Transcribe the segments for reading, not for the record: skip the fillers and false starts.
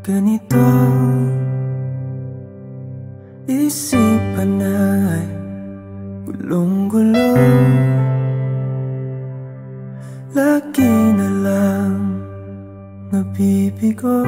Ganito isipan ay gulong-gulo, lagi na lang nabibigo.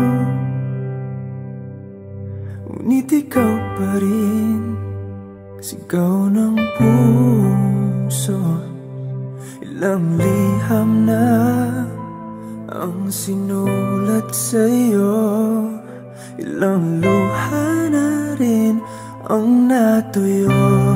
Ngunit ikaw pa rin, sigaw ng puso. Ilang liham na ang sinulat sa'yo, ilang luha na rin ang natuyo.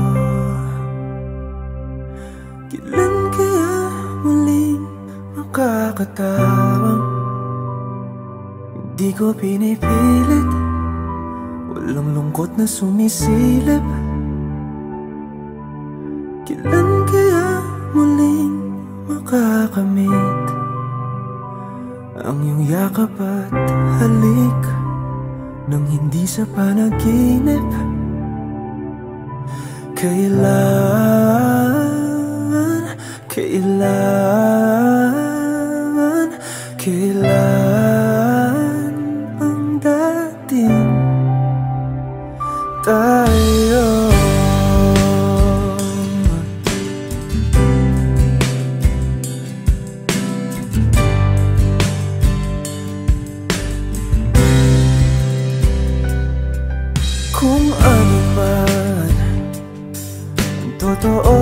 Kailan kaya muling makakatawang hindi ko pinipilit, walang lungkot na sumisilip. Kailan kaya muling makakamit ang iyong yakap at halik nang hindi sa panaginip? Kailan, kailan, kailan ang dating tayo? Kung ano man ang totoo,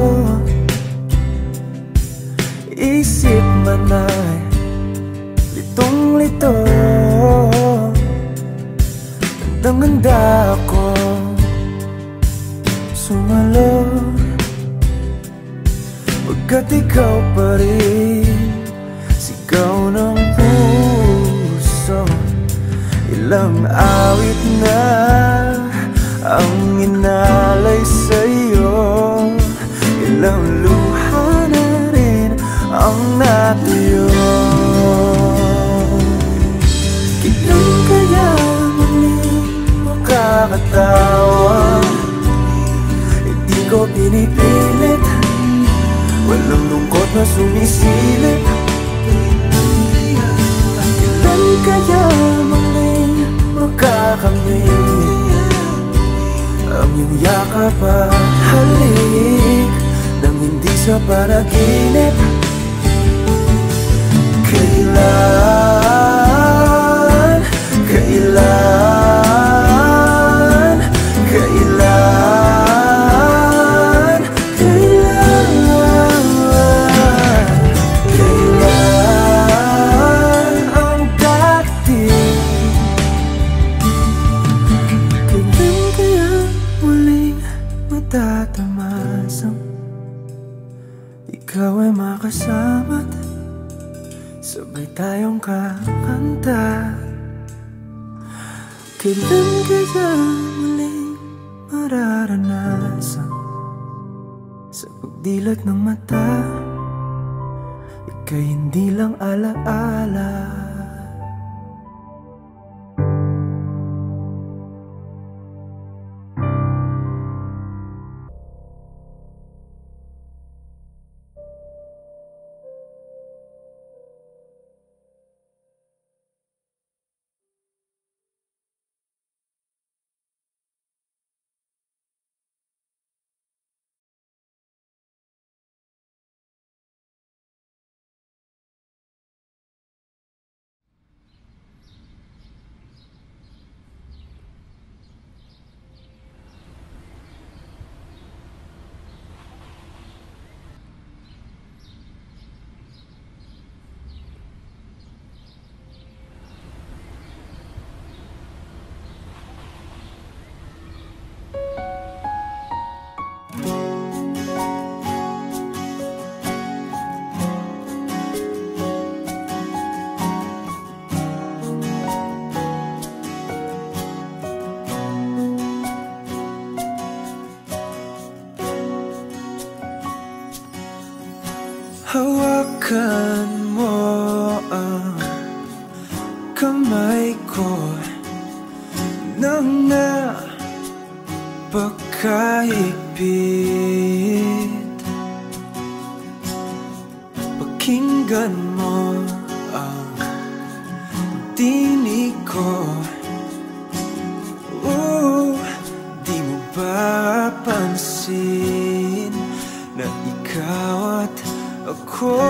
isip man ay litong-lito. Handang-handa ako sumalo, pagkat ikaw pa rin, sigaw ng puso. Ilang awit na ang inalay sa'yo, ilang luha na rin ang natuyo. Kailan kaya muling makakatawa? Hindi ko pinipilit, walang lungkot na sumisilip. Kailan kaya muling makakamit ang iyong yakap at halik nang hindi sa panaginip? Kailan, kailan, kailan, kailan, kailan ang dating? Kailan kaya muling matatamasang ikaw ay makasama't sabay tayong kakanta? Kailan kaya muling mararanasan sa pagdilat ng mata, ika'y hindi lang alaala? Hawakan mo ang kamay ko nang napakahigpit. Pakinggan mo ang tinig ko ako.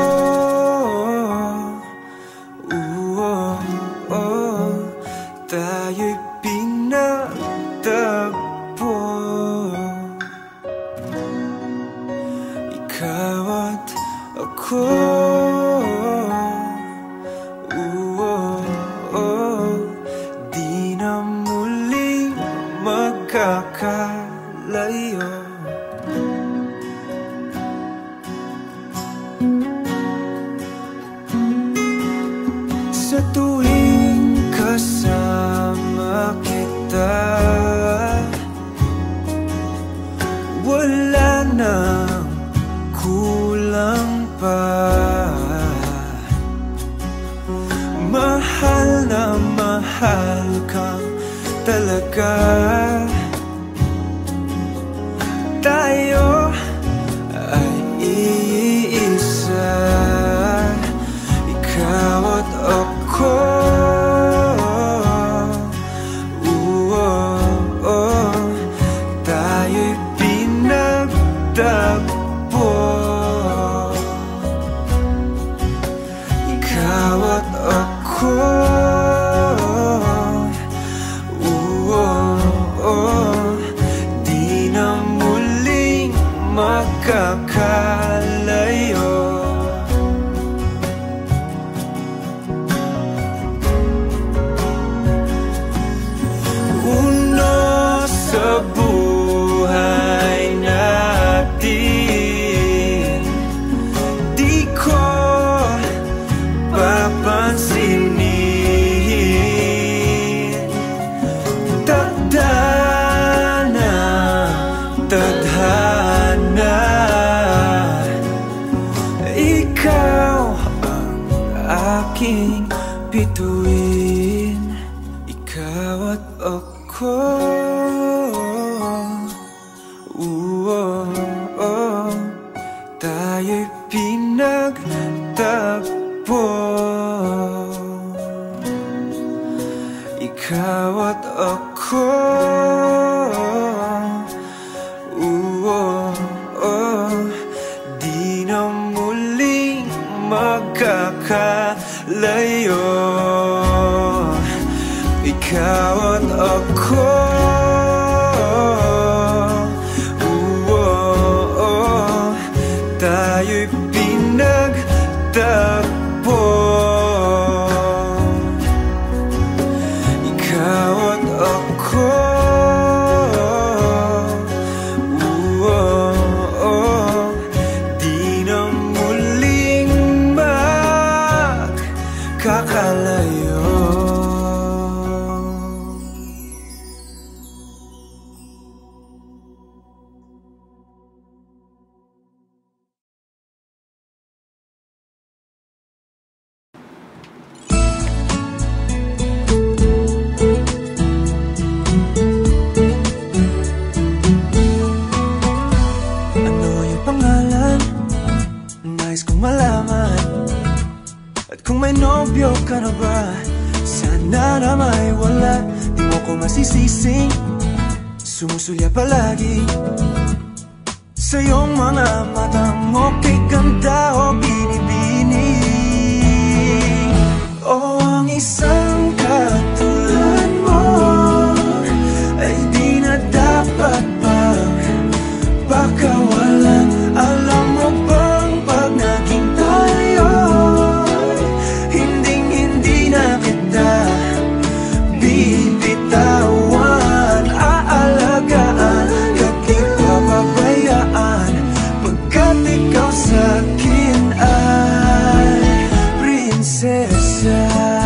Tayo'y pinagtagpo, ikaw at ako. Di na muling magkakalayo. Sa tuwing kasama kita, wala nang kulang pa. Mahal na mahal kang talaga. Tayo ay iisa, ikaw at ako. Tayo'y pinagtagpo, ikaw at ako. Di na muling magkakalayo. Sa buhay natin, di ko papansinin. Tadhana, tadhana, ikaw ang aking bituin, ikaw at ako. Tayo'y pinagtagpo, ikaw at ako. Di na muling magkakalayo, ikaw at ako. Tayo'y pinagtagpo, ikaw at ako. Di na muling magkakalayo. Kung may nobyo ka na ba, sana na may wala. Di mo ko masisising sumusulya palagi sa iyong mga matang okay ganda o binibini. O ang isang katulad mo ay di na dapat pang pakawalan. Alam mo bang pag naging tayo, hinding-hindi na kita bibitawan. Aalagaan, kahit papabayaan, pagkat ikaw sa'kin ay prinsesa.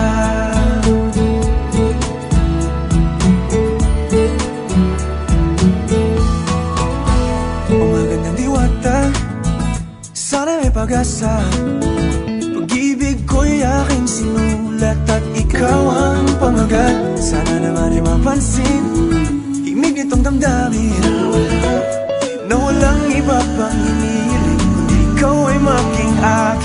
O magandang diwata, sana may pag-asa. Pag-ibig ko'y aking sinulat at ikaw ang pamagat. Sana naman ay mapansin himig nitong damdamin na walang iba pang hinihiling kundi ikaw ay maging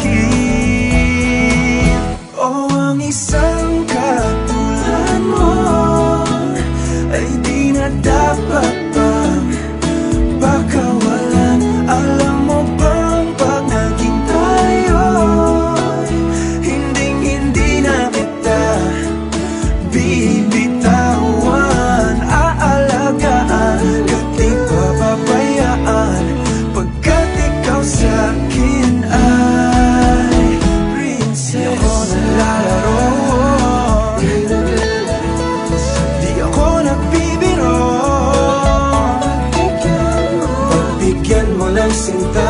akin. O ang isang katulad mo ay di na dapat pang pakawalan. Alam mo bang pag naging tayo, sinta.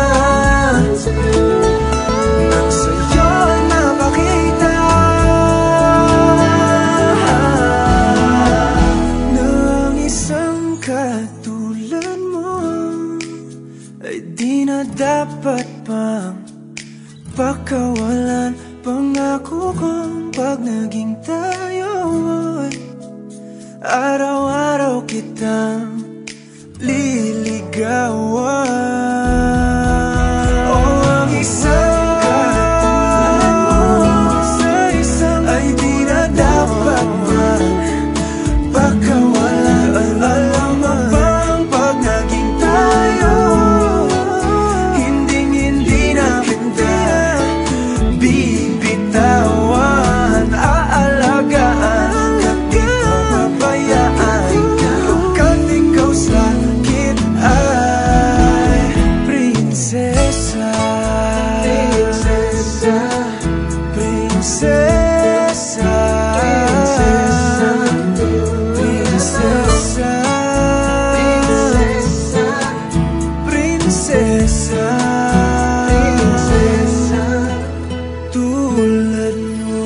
Nang sa'yo napakita ng isang katulad mo ay di na dapat pang pakawalan. Pangako kong pag naging tayo ay araw-araw kitang liligawan. Oh, ang isang katulad mo sa isang ay di na dapat pakawalan. Alam mo bang pag naging tayo, hindi na kita bibitawan. Aalagaan at di papabayaan. Pagkat ikaw sa akin ay prinsesa. Prinsesa, prinsesa, prinsesa, prinsesa, prinsesa, tulad mo.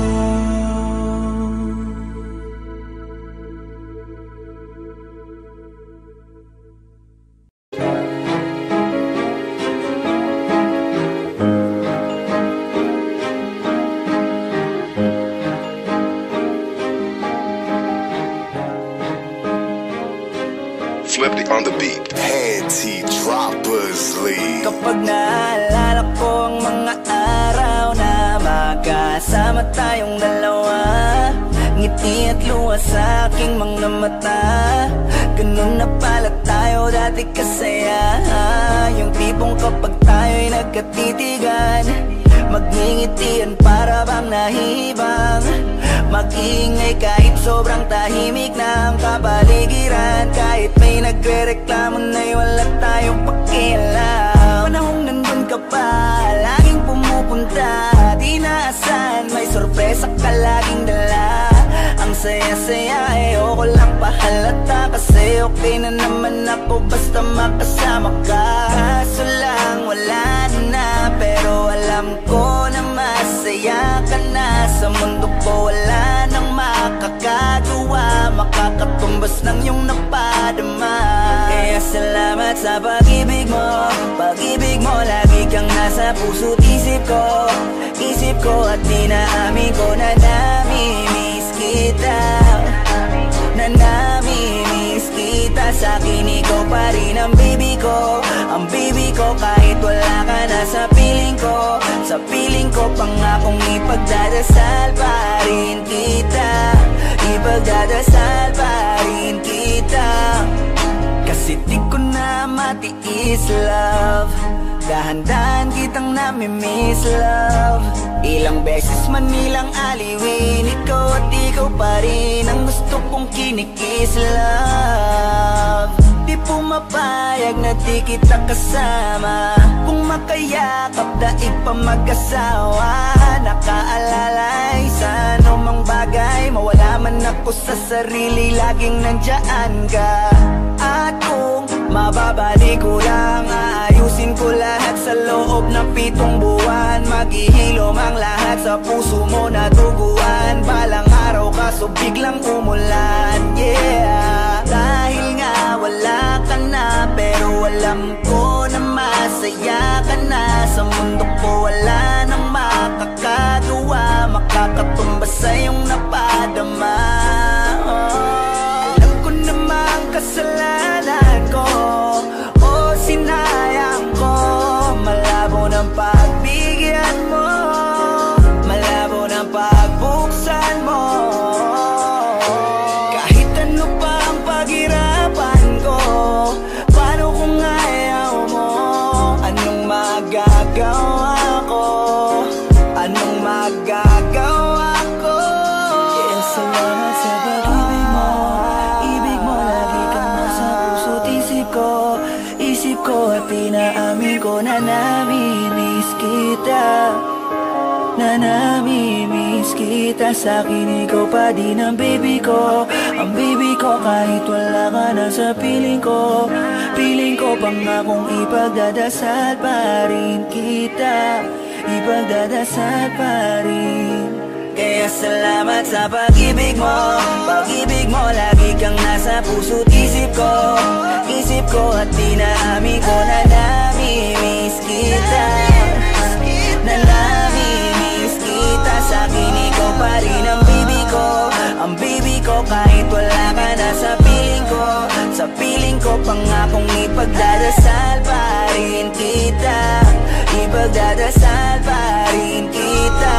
Flipped on the beat. Anti-droppers league. Kapag naalala ko ang mga araw na magkasama tayong dalawa, ngiti at luha sa aking mga mata. Ganun na pala tayo dati kasaya. Yung tipong kapag tayo'y nagkatitigan, magngingitian para bang nahihibang. Mag-iingay kahit sobrang tahimik na ang kapaligiran. Kahit may nagre-reklamo na'y wala tayong pakialam. Panahong nandun ka pa, laging pumupunta. Di naasan, may sorpresa ka laging dala. Ang saya-saya, ayoko lang pahalata. Kasi okay na naman ako basta makasama ka. Kaso lang wala na, pero alam ko na masaya ka na. Sa mundo ko wala nang makakagawa, makakatumbas ng iyong napadama. Kaya salamat sa pag-ibig mo. Pag-ibig mo lagi kang nasa puso't isip ko. Isip ko at dinaamin ko na nami-miss kita. Na nami-miss kita. Sa'kin ikaw pa rin ang baby ko. Ang baby ko kahit wala ka na sa piling ko. Sa piling ko pangakong ipagdadasal pa rin kita. Ipagdadasal pa rin kita. Kasi di ko na matiis love. Dahan-dahan kitang nami-miss love. Ilang beses man nilang aliwin, ikaw at ikaw pa rin ang gusto kong kinikis love. Di pumapayag na di kita kasama. Kung makayakap daig pa mag-asawa. Nakaalalay sa anumang bagay. Mawala man ako sa sarili, laging nandyan ka. At kung mababalik ko lang, aayusin ko lahat sa loob ng 7 buwan. Maghihilom ang lahat sa puso mo na duguan. Balang araw kaso biglang umulan, yeah. Dahil nga wala ka na, pero alam ko na masaya ka na. Sa mundo ko wala nang makakagawa, makakatumbas sa iyong napadama. Alam ko namang kasalanan ko, o sinayang ko. Malabo ng pagbigyan mo, malabo ng pagbuksan mo. kita sa'kin, ikaw pa din ang baby ko. Ang baby ko kahit wala ka na sa piling ko. Piling ko pangakong ipagdadasal pa rin kita, ipagdadasal pa rin. Kaya salamat sa pag-ibig mo. Pag-ibig mo, lagi kang nasa puso't isip ko. Isip ko at dinaamin ko na nami-miss kita, na nami-miss kita. Sa'kin ikaw pa rin ang baby ko. Ang baby ko kahit wala ka na sa piling ko. Sa piling ko pangakong ipagdadasal pa rin kita, ipagdadasal pa rin kita.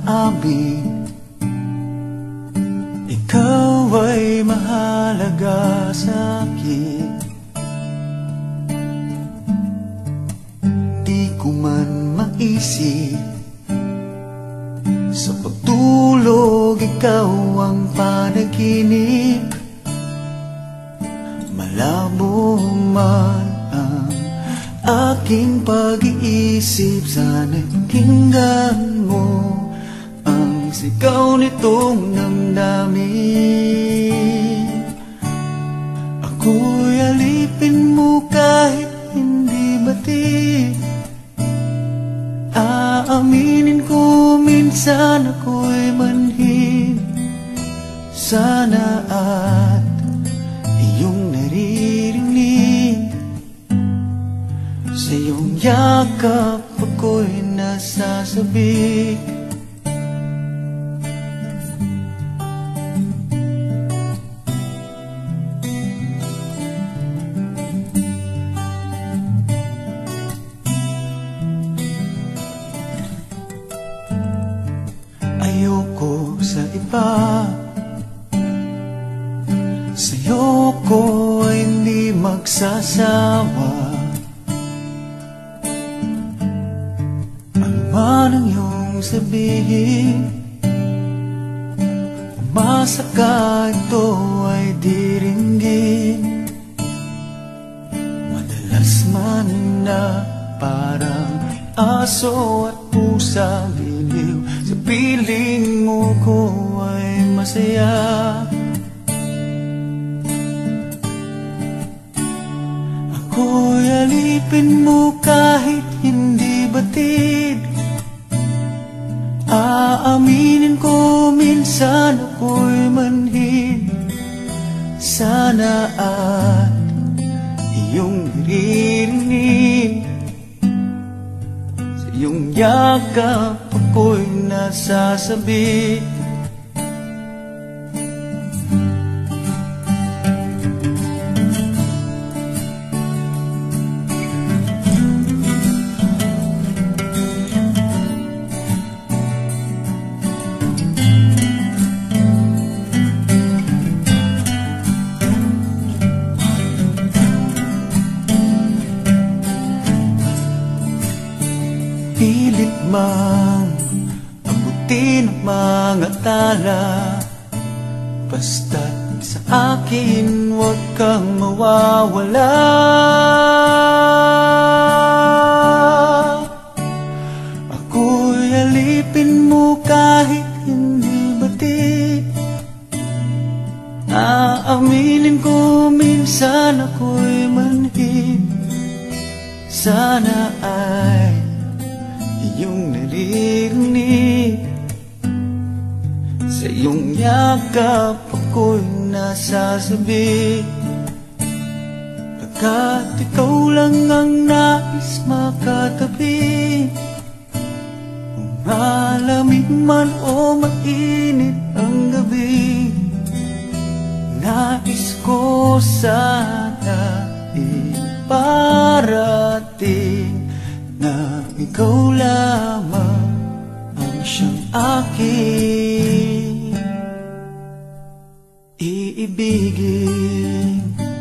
amin. Ikaw ay mahalaga sa'kin. Di ko man maisip, sa pagtulog ikaw ang panaginip. Malabo man ang aking pag-iisip, sana'y pakinggan mo ang sigaw nitong damdamin. Ako'y alipin mo kahit hindi batid. Aaminin ko minsan ako'y manhid. Sana at iyong naririnig, sa iyong yakap ako'y nasasabik. Ayoko sa iba, sa'yo ko ay hindi magsasawa. Ano man ang iyong sabihin, umasa ka ito ay diringgin. Madalas man na parang aso at pusa, biliw sa piling mo ko ay masaya. Ako'y alipin mo kahit hindi batid. Aaminin ko minsan ako'y manhid. Sana at iyong naririnig, sa iyong yakap ako'y nasasabi. Pilit mang abutin ang mga tala, basta't sa akin huwag kang mawawala. Ako'y alipin mo kahit hindi batid. Aaminin ko minsan ako'y manhid. Sana ay iyong naririnig, sa iyong yakap ako'y nasasabi. Pagkat ikaw lang ang nais makatabi, kung malamig man o mainit ang gabi, nais ko sana iparating na ikaw lamang ang siyang aking iibigin.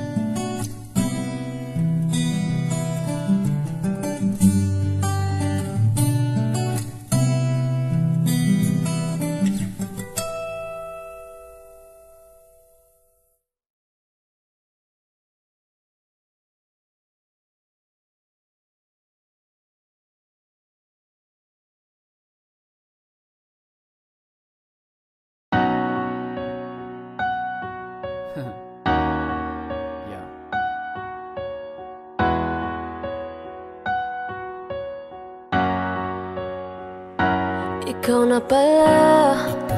Ikaw na pala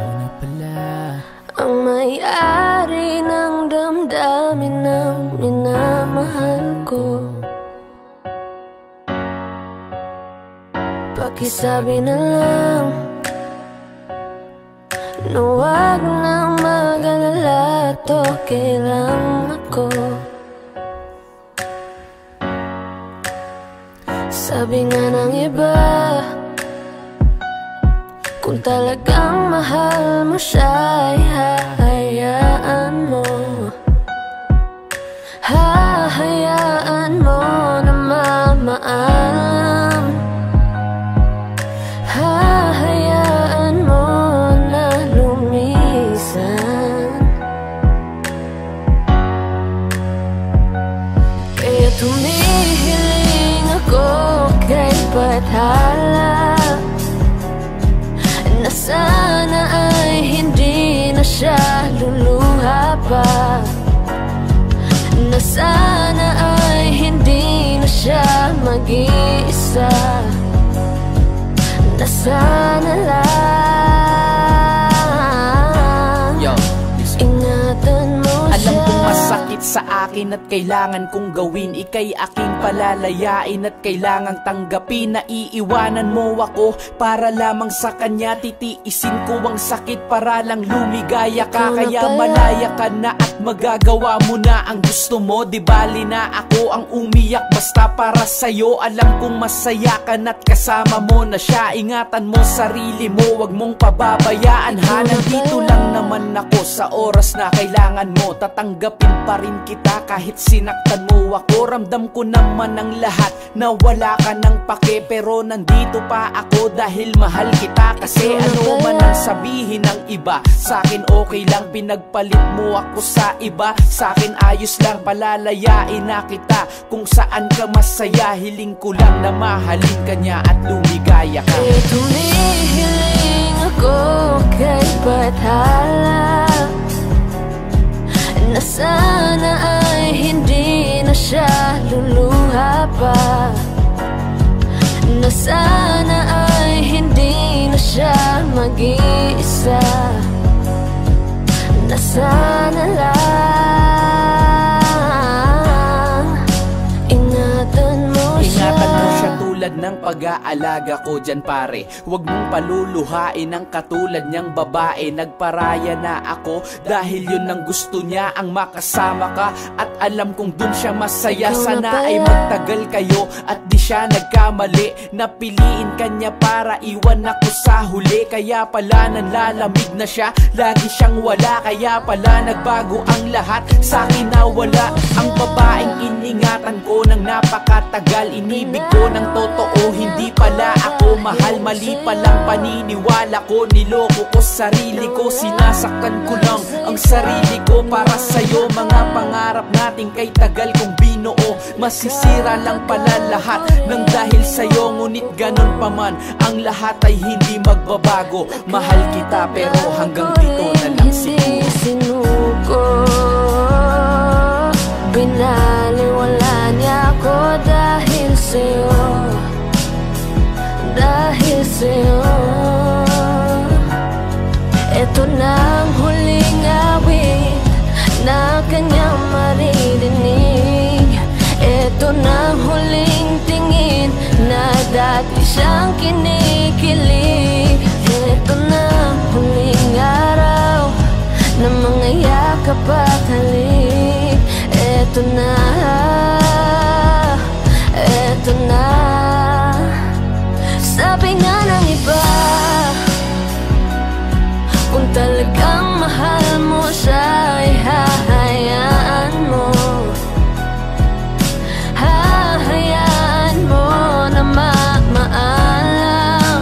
ang may-ari ng damdamin ng minamahal ko. Pakisabi na lang na huwag nang mag-alala, to kailang ako. Sabi nga ng iba, kung talagang mahal mo siya, hahayaan mo. Hahayaan mo na mamaalam. Hahayaan mo na lumisan. Kaya tumihiling ako kay Bathala na sana ay hindi na siya luluha pa, na sana ay hindi na siya mag-iisa, na sana lang ingatan mo siya. Alam kong masakit sa akin at kailangan kong gawin, ika'y aking palalayain at kailangang tanggapin. Naiiwanan mo ako para lamang sa kanya, titiisin ko ang sakit para lang lumigaya ka. Kaya malaya ka na at magagawa mo na ang gusto mo. Di bali na ako ang umiyak basta para sa'yo. Alam kong masaya ka na't kasama mo na siya. Ingatan mo sarili mo, wag mong pababayaan ha. Nandito lang naman ako sa oras na kailangan mo. Tatanggapin pa rin kita kahit sinaktan mo ako. Ramdam ko naman ang lahat na wala ka ng pake, pero nandito pa ako dahil mahal kita. Kasi ano man ang sabihin ng iba, sa'kin okay lang. Pinagpalit mo ako sa iba, sa'kin ayos lang. Palalayain na kita kung saan ka masaya. Hiling ko lang na mahalin ka niya at lumigaya ka. Kaya tumihiling ako kay Bathala na sana ay hindi na siya luluha pa, na sana ay hindi na siya mag-iisa, na sana lang ingatan mo siya. Ingatan mo siya tulad ng pag-aalaga ko dyan pare. Huwag mong paluluhain ang katulad niyang babae. Nagparaya na ako dahil yun ang gusto niya, ang makasama ka. At alam kong dun siya masaya. Sana ay magtagal kayo at di siya nagkamali. Napiliin ka niya para iwan ako sa huli. Kaya pala nanlalamig na siya, lagi siyang wala. Kaya pala nagbago ang lahat, sa'kin na wala. Ang babaeng iningatan ko ng napakatagal, inibig ko ng totoo, hindi pala ako mahal. Mali palang paniniwala ko, niloko ko sarili ko. Sinasaktan ko lang ang sarili ko para sa'yo. Mga pangarap natin kay tagal kong binuo, masisira lang pala lahat ng dahil sa'yo. Ngunit ganun pa man, ang lahat ay hindi magbabago. Mahal kita pero hanggang dito na lang siguro. Sinuko, binaliwala niya ako dahil sa'yo, dahil sa'yo. Ito na ang huling awit na kanyang maririnig. Ito na ang huling tingin na dati siyang kinikilig. Ito na ang huling araw na mga yakap at halik. Ito na, ito na. Sabi nga ng iba, kung talagang mahal mo siya ay hahayaan mo. Hahayaan mo na maalam.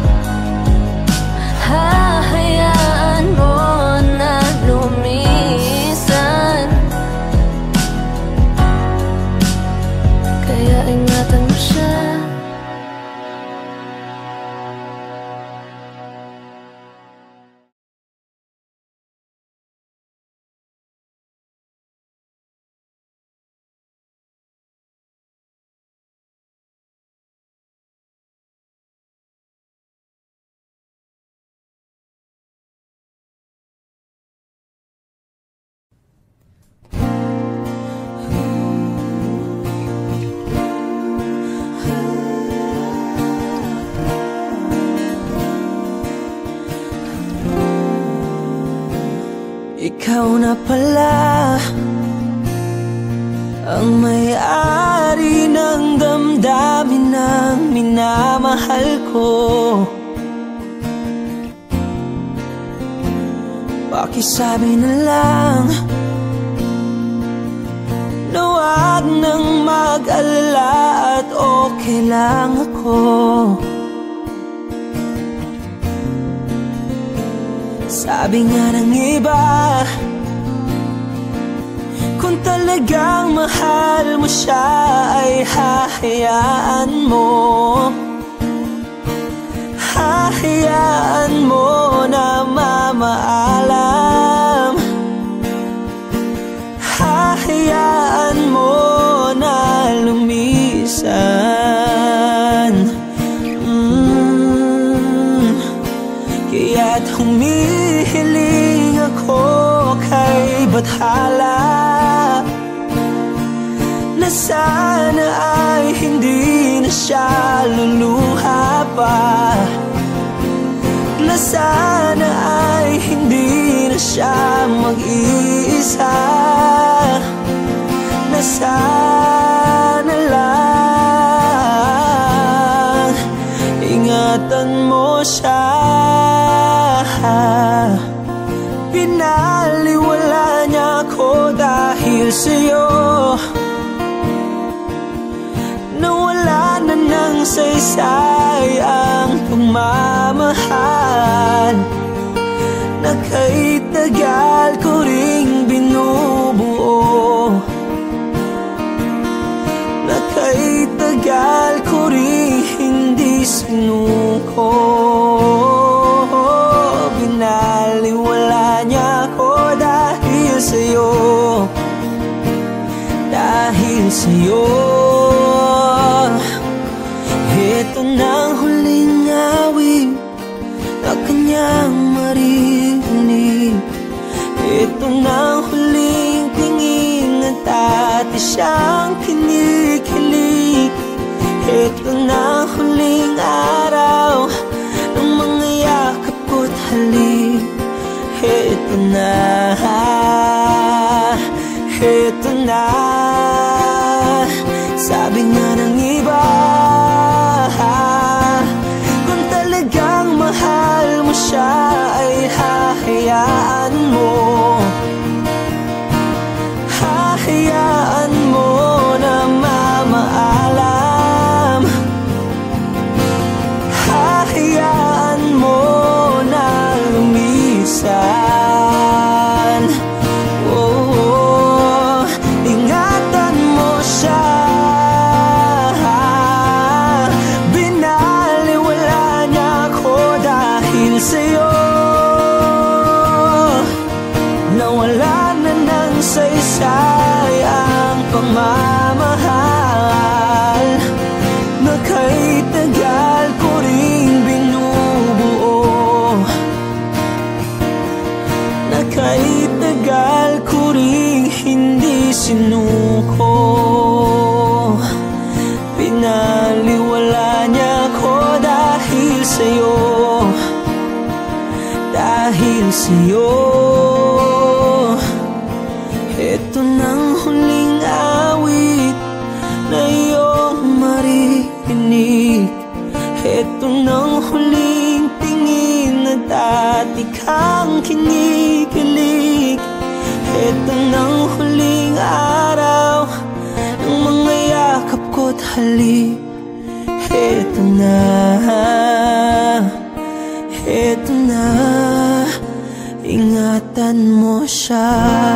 Hahayaan mo na lumisan. Kaya ingatan mo siya. Ikaw na pala ang may-ari ng damdamin ng minamahal ko. pakisabi na lang na wag nang mag-alala at okay lang ako. Sabi nga ng iba, kung talagang mahal mo siya ay hahayaan mo. Hahayaan mo na mamaalam. Hahayaan mo na lumisan. Kaya't humihiling ako kay Bathala na sana ay hindi na siya luluha pa, na sana ay hindi na siya mag-iisa, na sana lang ingatan mo siya. Pinaliwala niya ako dahil sa'yo, nawala na ng saysay ang pagmamahal na kay tagal ko ring binubuo, na kay tagal ko ring hindi sinuko. Binaliwala niya ako dahil sa'yo, dahil sa'yo. Ito na ang huling awit na kanyang marinig. Ito na ang huling tingin at dati siyang kinikilig. Ito na ang huling araw ng mga yakap ko't halik. Ito na, ito na. Sabi nga ng iba, kung talagang mahal mo siya ay hahayaan mo. Hahayaan mo na mamaalam. Hahayaan mo na lumisan. Oh, ingatan mo siya. Binaliwala niya ako dahil sa'yo, nawala na ng saysay ang pagmamahal na kay tagal ko ring binubuo, na kay tagal ko ring hindi sinuko. Pinaliwala niya ako dahil sa'yo, dahil sa'yo. Ito nang huling awit na iyong marinig. Ito nang huling tingin na dati kang kinikilig. Ito nang huling araw ng mga yakap ko't halik. Ito na, ito na, ingatan mo siya.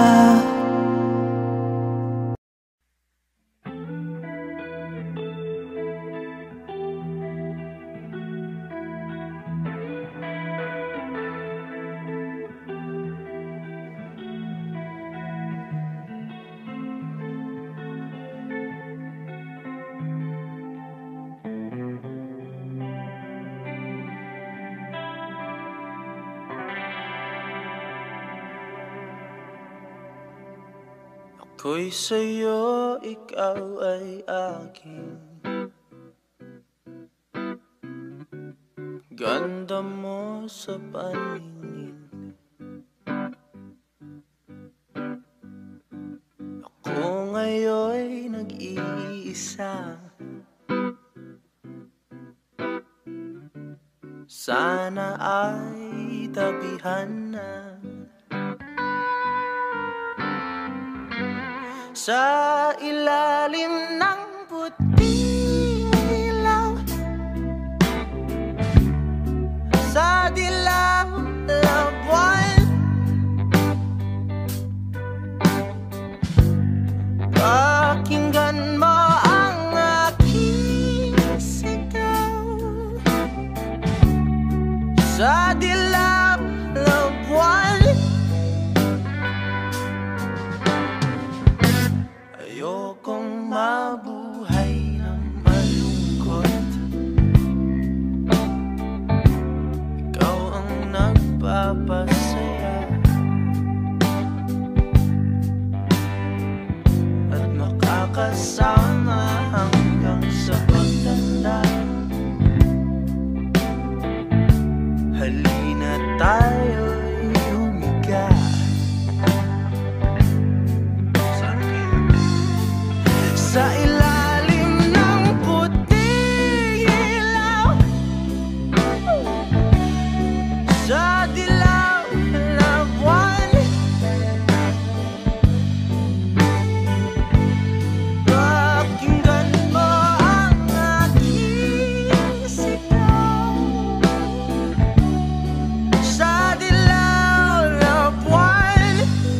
Ako'y sa'yo, ikaw ay akin. Ganda mo sa paningin. Ako ngayon'y nag-iisa. Sana ay tabihan na sa ilalim ng puting ilaw, sa dilaw na buwan. Pakinggan mo ang aking sigaw sa dilaw na buwan. Ayokong mabuhay ng malungkot, ikaw ang nagpapasaya at makakasama hanggang sa pagtanda. Halina tayo'y humiga sa ilalim ng puting ilaw, sa dilaw na buwan. Pakinggan mo ang aking sigaw sa dilaw na buwan.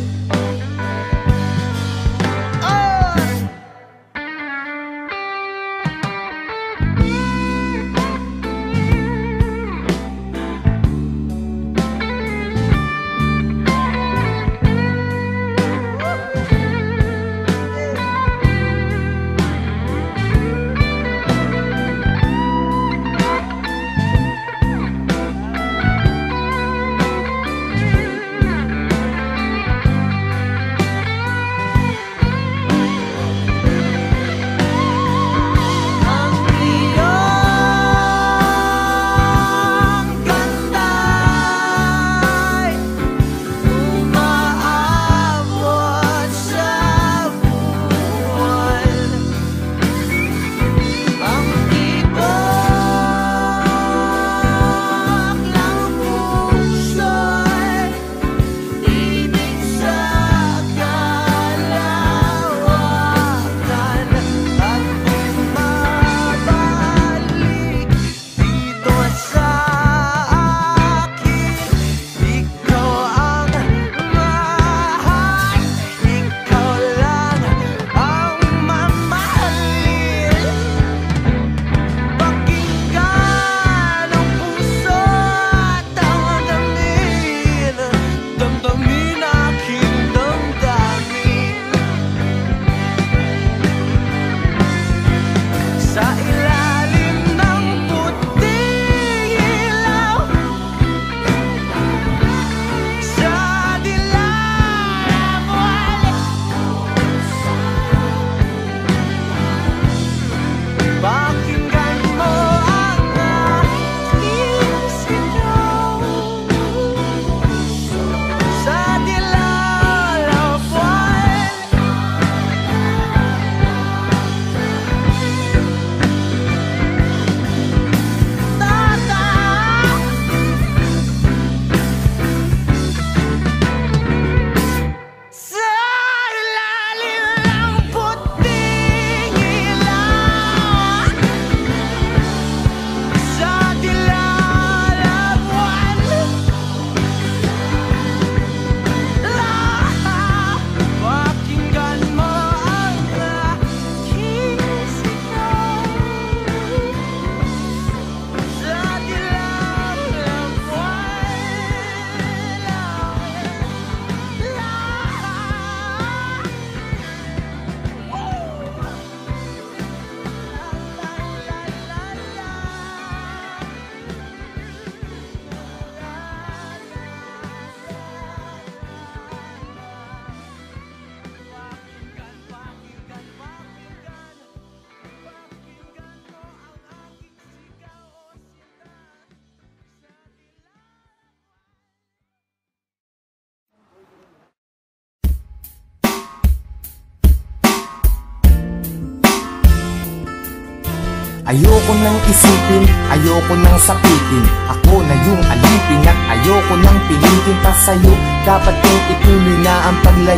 Ayoko nang isipin, ayoko nang sapitin. Ako na yung alipin at ayoko nang pilitin pa sa'yo. Dapat kong ituloy na ang paglayo.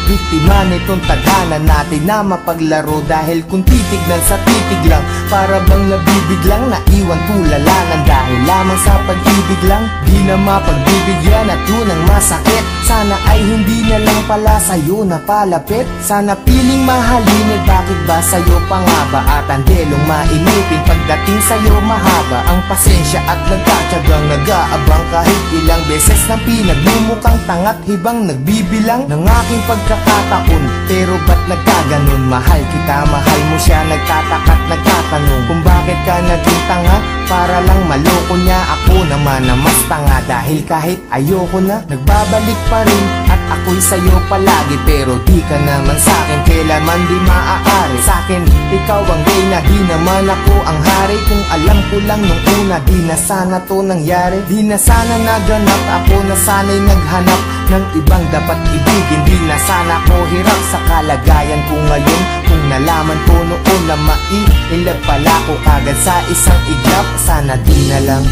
biktima nitong tadhana natin na mapaglaro. Dahil kung titignan sa titig lang, para bang nabibiglang naiwan tulalanan. Dahil lamang sa pag-ibig lang, di na mapagbibigyan at yun ang masakit. Sana ay hindi na lang pala sa'yo napalapit. Sana piling mahalin, bakit ba sa'yo pa nga ba? At ang delong mainipin pagdating sa'yo mahaba ang pasensya at nagkatsagang nag-aabang. Kahit ilang beses na pinagmumukhang tangat hibang nagbibilang ng aking pagkakataon. Pero ba't nagkaganon? Mahal kita, mahal mo siya, nagtataka't nagtatanong kung bakit ka naging tanga para lang maloko niya. Ako naman na mas tanga dahil kahit ayoko na nagbabalik pa rin at ako'y sa'yo palagi. Pero di ka naman sa'kin kailanman di maaari. Sa'kin ikaw ang reyna, di naman ako ang hari. Kung alam ko lang nung una, di na sana to nangyari. Di na sana naganap, ako na sana'y naghanap ng ibang dapat ibigin. Di na sana ko hirap sa kalagayan ko ngayon. Kung nalaman ko noon na maiilag pala ko kagad sa isang iglap, sana di na lang.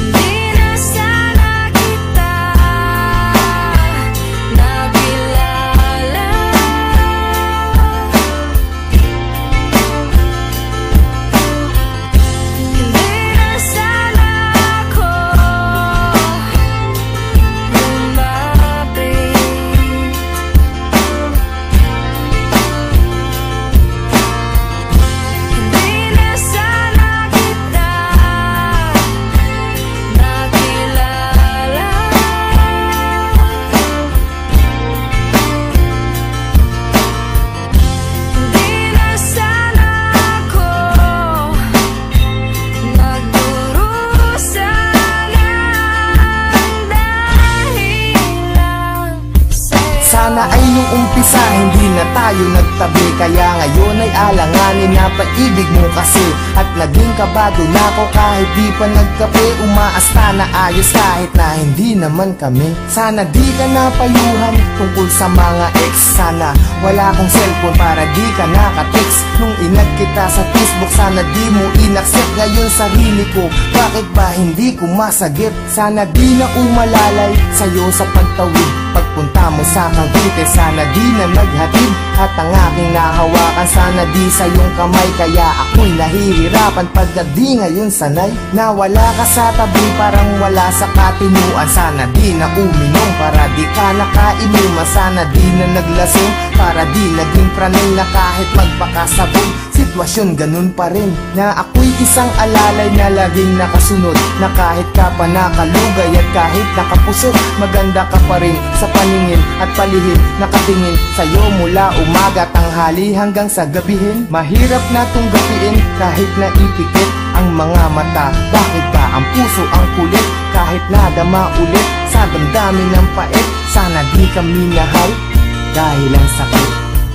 Sana ay nung umpisa hindi na tayo nagtabi. Kaya ngayon ay alanganin na pag-ibig mo kasi. At naging kabado na ako kahit di pa nagkape. Umaasta na ayos kahit na hindi naman kami. Sana di ka napayuhan tungkol sa mga ex. Sana wala akong cellphone para di ka nakatext. Nung inag kita sa Facebook, sana di mo inaccept. Ngayon sarili ko, bakit ba hindi ko masagip? Sana di na umalalay sa'yo sa pagtawid pagpunta mo sa Cavite. Sana di na naghatid at ang aking nahawakan. Sana di sa iyong kamay, kaya ako'y nahihirapan pagka di ngayon sanay. Nawala ka sa tabi, parang wala sa katinuan. Sana di na uminom para di ka nakainuman. Sana di na naglasing para di naging pranay na kahit magpakasabog. Sitwasyon ganun pa rin na ako'y isang alalay na laging nakasunod. Na kahit ka pa nakalugay at kahit nakapusot, maganda ka pa rin sa paningin at palihim. Nakatingin sa'yo mula umaga, tanghali hanggang sa gabihin. Mahirap na tong gapiin kahit naipikit ang mga mata. Bakit ba ang puso ang kulit kahit nadama ulit sa damdamin ng pait? Sana di kami nahal dahil ang sakit.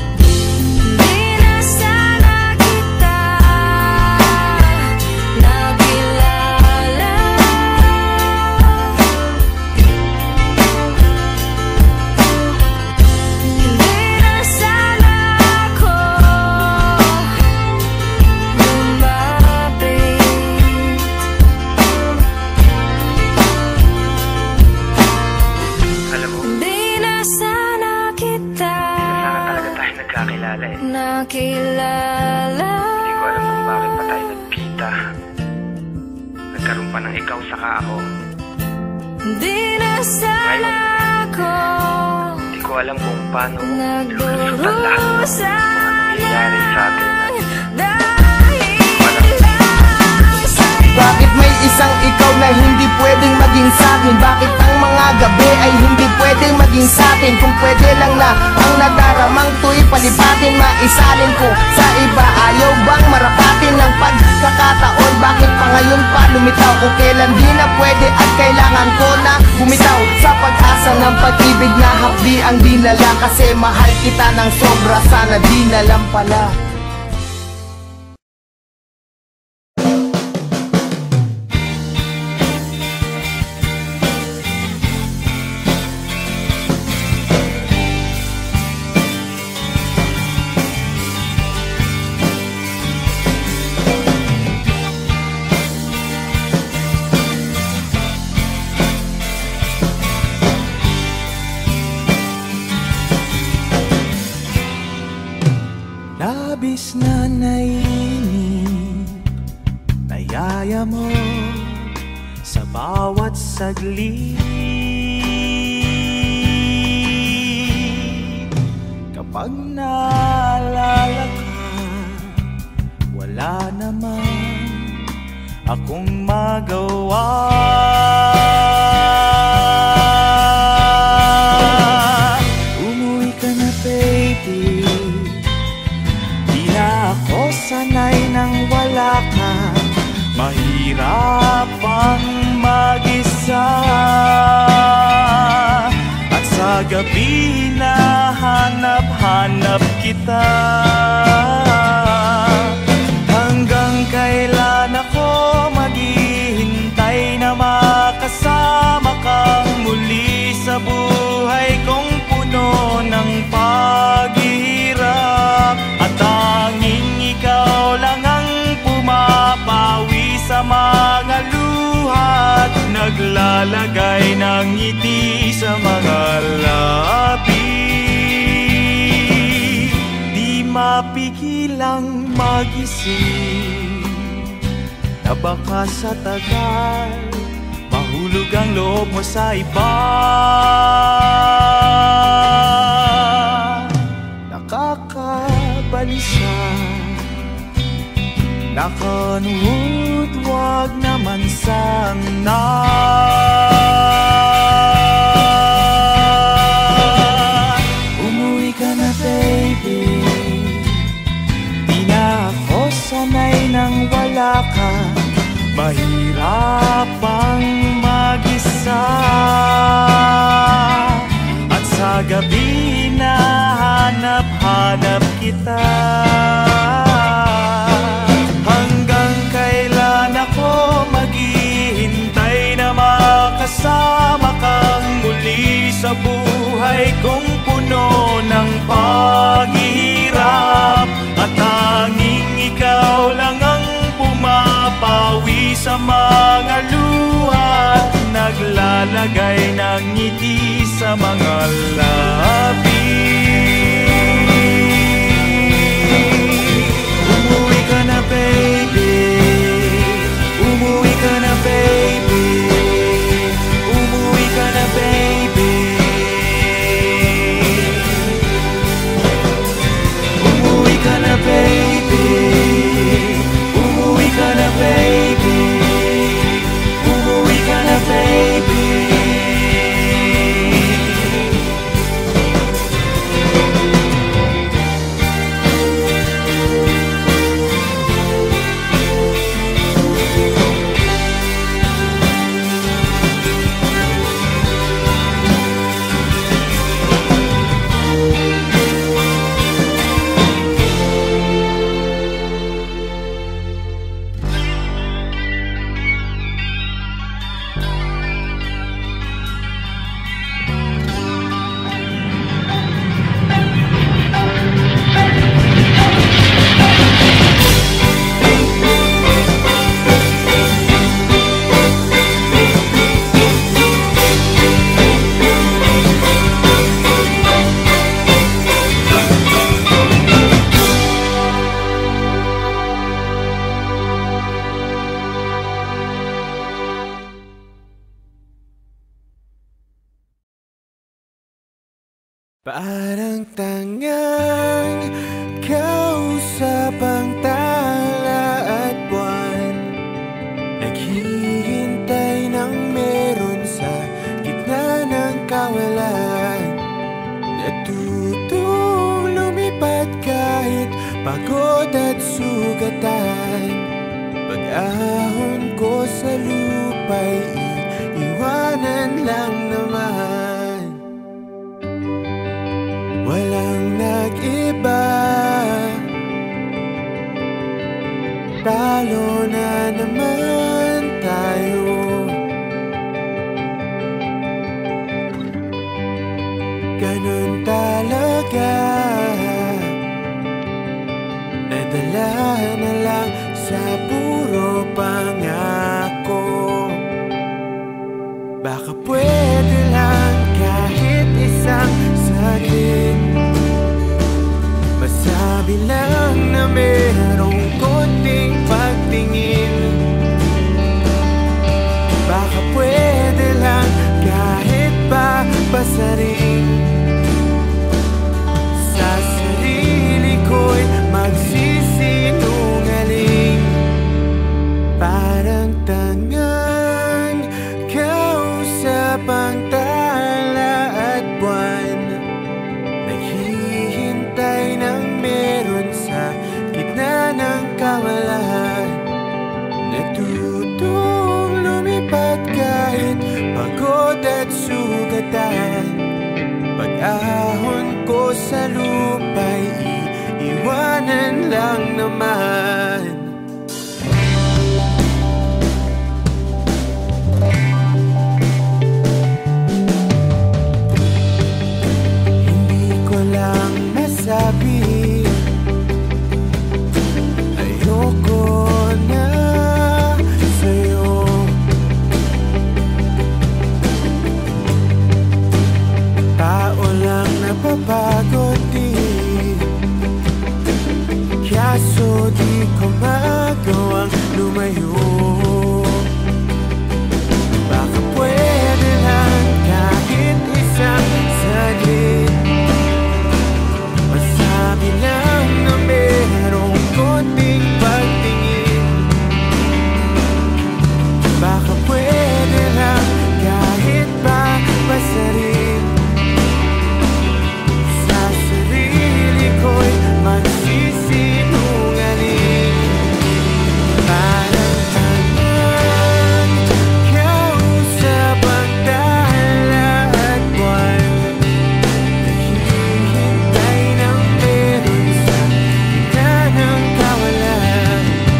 Nakilala. Hindi ko alam kung bakit pa tayo nagkita. Nagkaroon pa ng ikaw saka ako. Di na sana ako. Hindi ko alam kung paano lulusutan lahat ng mga nangyayari sa atin. Bakit may isang ikaw na hindi pwedeng maging sa'kin? Bakit ang mga gabi ay hindi pwedeng maging sa'tin? Kung pwede lang na ang nadaramang to'y palipatin, maisalin ko sa iba. Ayaw bang marapatin ng pagkakataon? Bakit pa ngayon pa lumitaw? Kung kailan di na pwede at kailangan ko na bumitaw sa pag-asa ng pag-ibig na hapdi ang dinala. Kasi mahal kita ng sobra, sana di na lang pala. labis na naiinip, nayaya mo sa bawat saglit. Kapag naalala ka, wala naman akong magawa. Umuwi ka na baby, di na ako sanay nang wala ka. Mahirap ang mag-isa, at sa gabi na hanap-hanap kita. Hanggang kailan ako maghihintay na makasama kang muli sa buhay kong puno ng paghihirap. At tanging ikaw lang ang pumapawi sa mga luha at naglalagay ng ngiti sa mga labi. Di mapigilang mag-isip na baka sa tagal mahulog ang loob mo sa iba. Nakakabalisa, nakanuhod, wag naman sana. Umuwi ka na baby, di na ako sanay nang wala ka. Mahirap ang mag-isa, at sa gabi na hanap-hanap kita. Hanggang kailan ako maghihintay na makasama kang muli sa buhay kong puno ng paghihirap. At tanging ikaw lang ang pumapawi sa mga luha at naglalagay ng ngiti sa mga labi. Umuwi ka na baby, umuwi ka na baby, umuwi ka na baby. Umuwi ka na baby, umuwi ka na baby, umuwi ka na baby. Parang tangang kausap ang tala at buwan, naghihintay ng meron sa gitna ng kawalan. Natutong lumipad kahit pagod at sugatan. Pag-ahon ko sa lupa'y iwanan lang naman. Walang nag-iba, talo na naman tayo. Ganun talaga, nadala na lang sa puro pangako. Baka pwede lang kahit isang saglit, masabi lang na merong konting pagtingin. Baka pwede lang kahit pa pasaring. Sa sarili ko'y magsisinungaling. Parang tangang kausap ang tala at buwan, naghihintay ng meron sa gitna ng kawalan. Natutong lumipat kahit pagod at sugatan. Pag-ahon ko sa lupa'y iiwanan lang naman. Hindi ko lang masabi, ayoko na sa'yo. Tao lang napapagod din, kaso di ko magawang lumayo. Baka pwede lang kahit isang saglit, masabi lang na merong konting pagtingin. Baka pwede lang kahit pa pasarin. Sa sarili ko'y magsisinungaling. Parang tangang kausap ang tala at buwan, naghihintay ng meron sa gitna ng kawalan.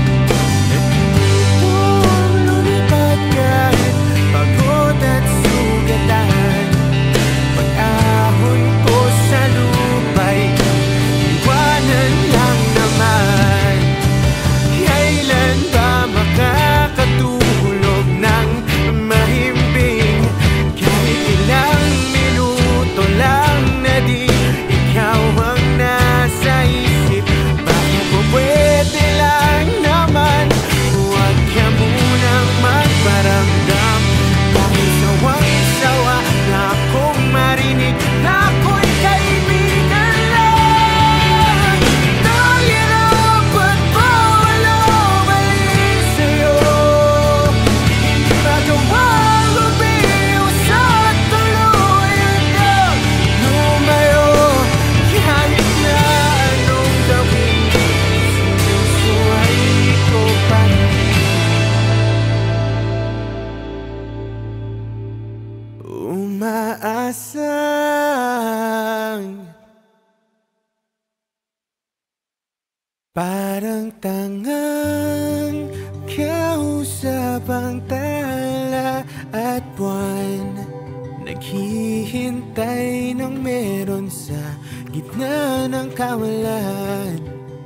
Natutong lumipat kahit pagod at sugatan. Pag-ahon ko sa lupa'y iwanan lang naman. Kailan ba makakatulog ng mahimbing? Kahit ilang minuto lang na di ikaw ang nasa isip. Baka po pwede lang naman, huwag ka munang magparamdam. Dahil sawang-sawa na akong marinig na ako'y kaibigan lang. Nahirap at bawal mali sa'yo. Hindi magawang lumiwas at tuluyan ka lumayo. Kahit na anong gawin, sinusuhay ko pa rin. Umaasang parang tangang kausap ang tala at buwan, naghihintay ng meron sa gitna ng kawalan.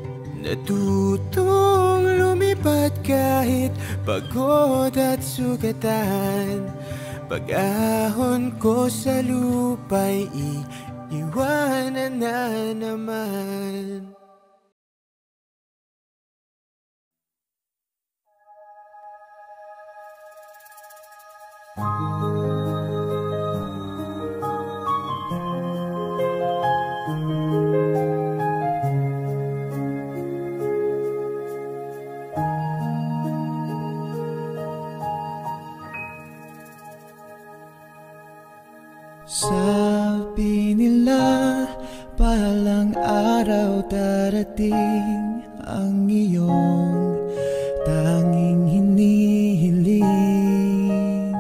Natutong lumipat kahit pagod at sugatan. Pag-ahon ko sa lupa'y iiwanan na naman. Sabi nila palang araw darating ang iyong tanging hinihiling.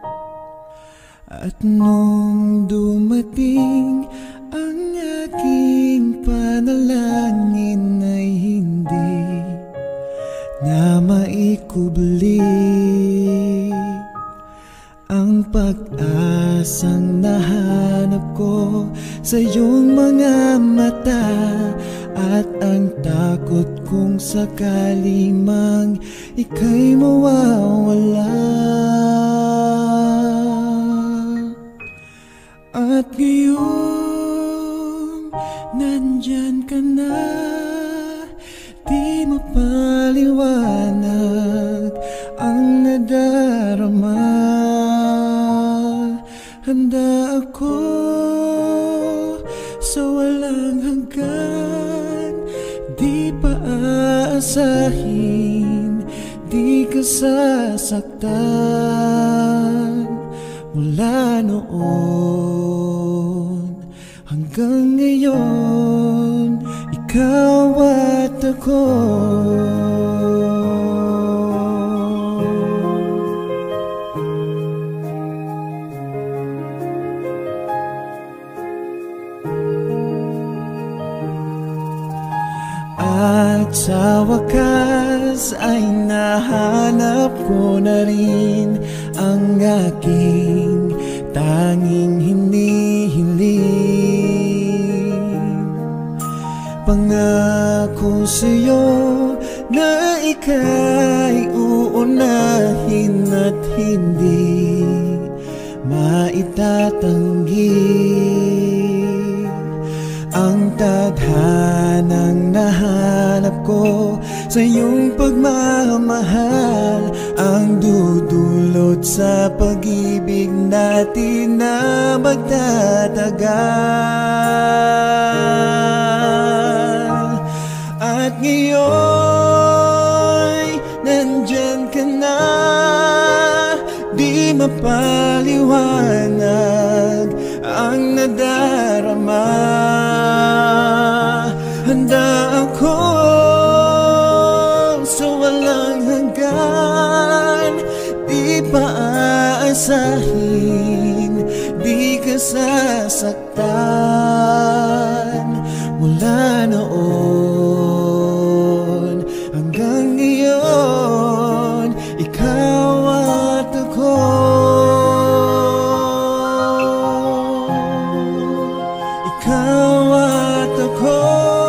At nung dumating ang aking panalangin ay hindi na maikubli ang pag-asang nahanap ko sa iyong mga mata, at ang takot kong sakali mang ika'y mawawala. At ngayon nandyan ka na, di mapaliwanag ang nadarama. Handa ako sa walang hanggan, di pa aasahin, di ka sasaktan. Mula noon hanggang ngayon, ikaw at ako. At sa wakas ay nahanap ko na rin ang aking tanging hinihiling. Pangako sa'yo na ika'y uunahin at hindi maitatanggi. Ang tadhanang nahanap ko sa iyong pagmamahal, ang dudulot sa pag-ibig natin na magtatagal. At ngayon, nandyan ka na, di mapaliwanag ang nadarama. Handa ako sa walang hanggan, di pa aasahin, di ka sasaktan. Mula noon hanggang ngayon, ikaw at ako. Ikaw at ako.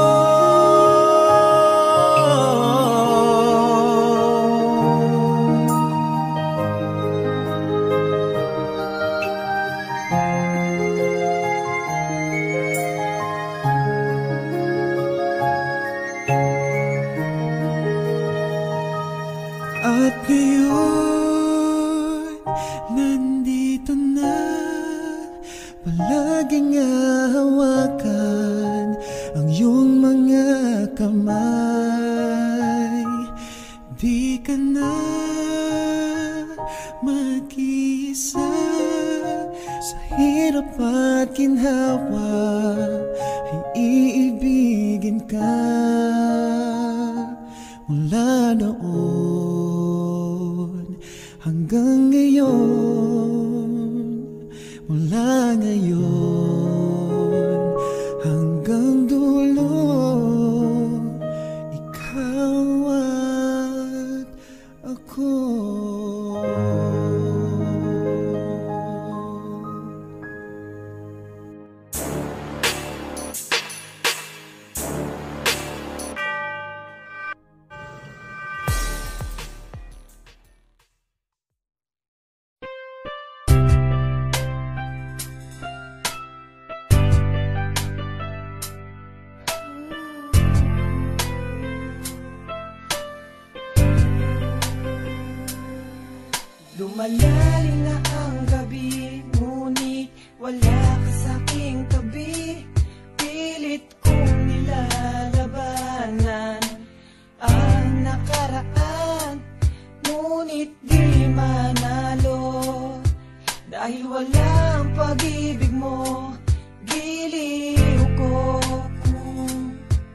At ngayon, nandito na, palaging hawakan ang iyong mga kamay. Di ka na mag-isa, sa hirap at ginhawa ay iibigin ka. Mula noon hanggang ngayon, mula ngayon hanggang dulo, ikaw at ako. Lumalalim na ang gabi, ngunit wala ka sa'king tabi. Pilit kong nilalabanan ang nakaraan, ngunit di manalo. Dahil walang pag-ibig mo, giliw ko. Kung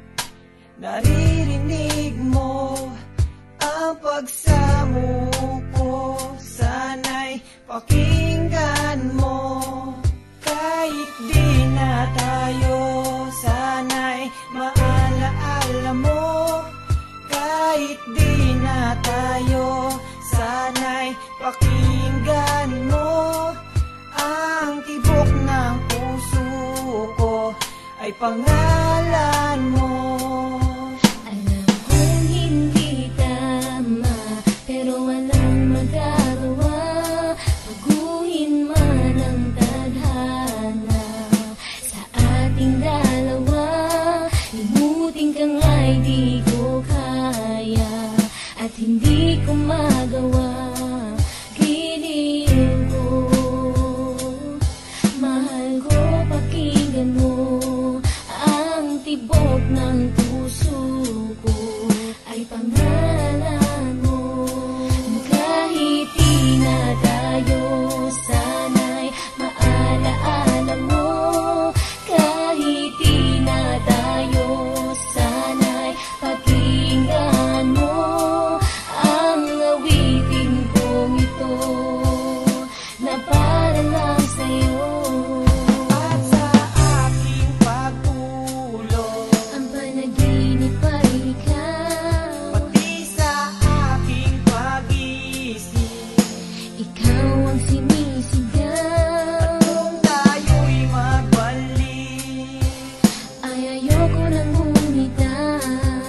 naririnig mo ang pagsamo ko, sana'y pakinggan mo. Kahit di na tayo, sana'y maalaala mo. Kahit di na tayo, sana'y pakinggan mo. Ang tibok ng puso ko ay pangalan mo. Alam kong hindi tama, pero walang magagawa. Baguhin man ang tadhana sa ating dalawa, limutin ka nga'y di ko kaya. ko magawa. Giliw ko, mahal ko, pakinggan mo ang tibok ng puso ko ay pangalan mo. Kahit di na tayo, sana'y maalaala mo. Kahit di na tayo, sana'y pakinggan mo ang awitin kong ito na para lang sa'yo. At sa aking pagtulog, Ang panaginip ay ikaw, pati sa aking pag-isip, ikaw ang sinisigaw. kung tayo'y magbalik, Ay ayoko nang bumitaw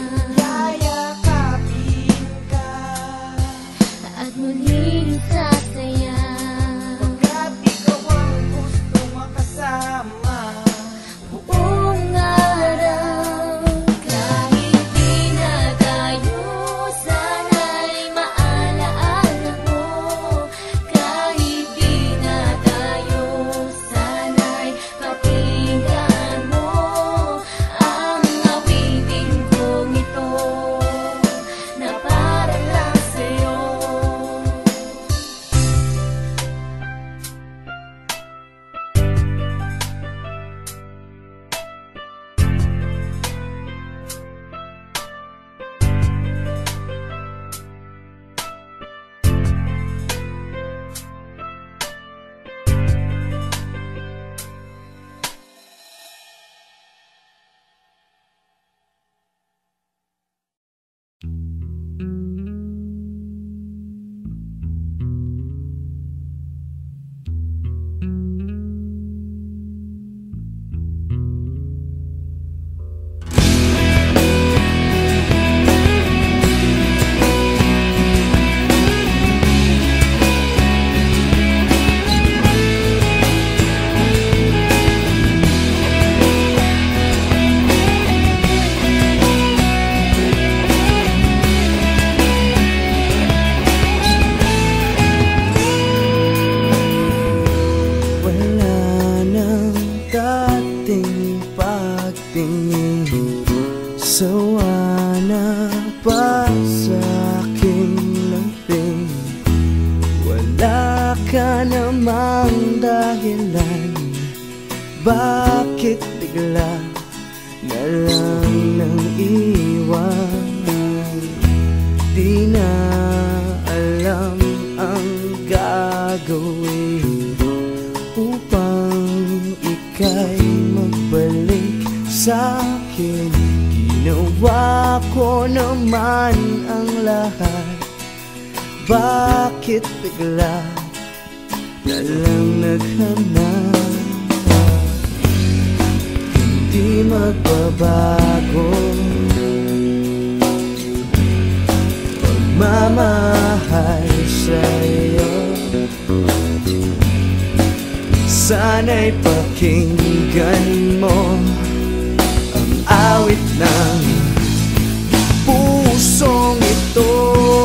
yayakapin ka. at muling sasaya. Pagkat ikaw ang gusto makasama, Buong araw, kahit di na tayo, sana'y maalaala mo. Kahit di na tayo, sana'y pakinggan mo ang awitin kong ito na para lang sa'yo. Wala nang dating pagtingin, sawa na pa sa aking lamping. Wala ka namang dahilan, bakit bigla na lang nang iwan? Di na alam ang gagawin upang ika'y magbalik sa'kin. Ginawa ko naman ang lahat, bakit bigla na lang naghanap? Hindi magbabago pagmamahal sa'yo. Sana'y pakinggan mo ang awit ng pusong ito.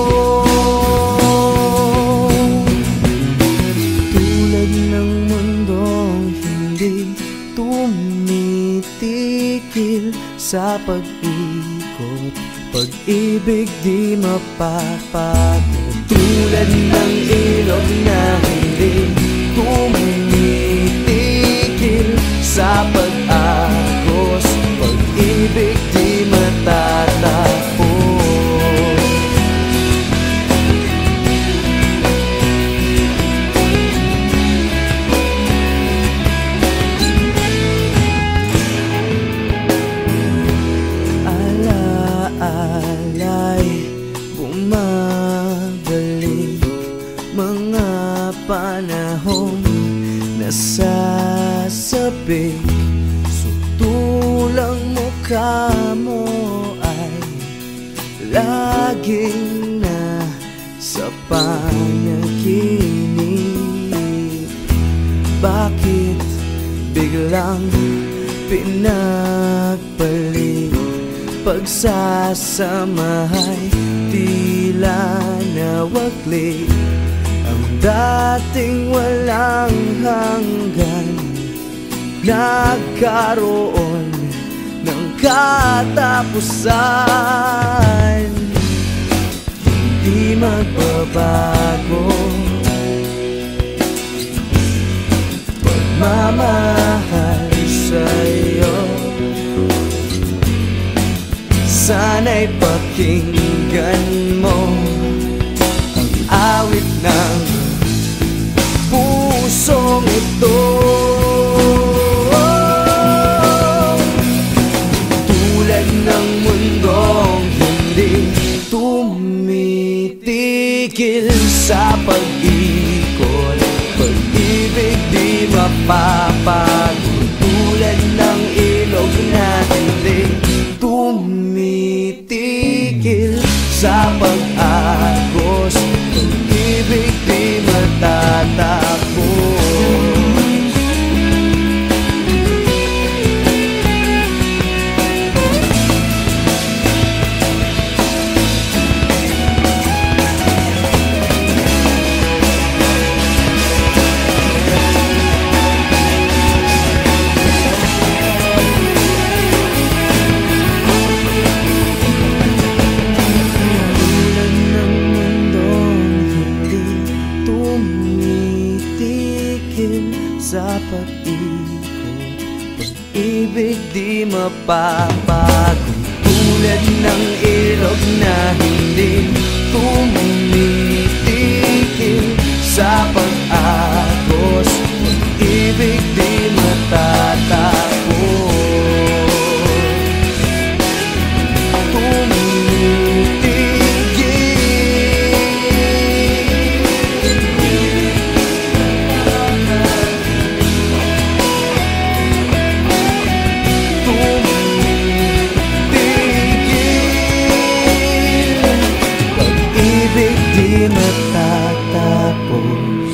Tulad ng mundong hindi tumitigil sa pag-ikot, pag-ibig di mapapagod. Tulad ng ilog na hindi tumitigil sa pag-agos, pag-ibig di matatapos. Alaala'y bumabalik, mga panahong nasasabik. Sutulang mukha mo ay laging nasa panaginip. Bakit biglang pinagpalit pagsasamahay tila nawagli. Ang dating walang hanggan nagkaroon ng katapusan. Hindi magbabago pagmamahal sa'yo. Sana'y pakinggan mo ang awit ng pusong ito. Tulad ng mundong hindi tumitigil sa pag-ikot, pag-ibig di mapapagod. Tulad ng ilog na hindi tumitigil sa pag-agos, pag-ibig di matatakbo. Sa pag-ikot, pag-ibig di mapapago. Tulad ng ilog na hindi tumitigil sa pag-agos, pag-ibig di matatakbo. Matatapos.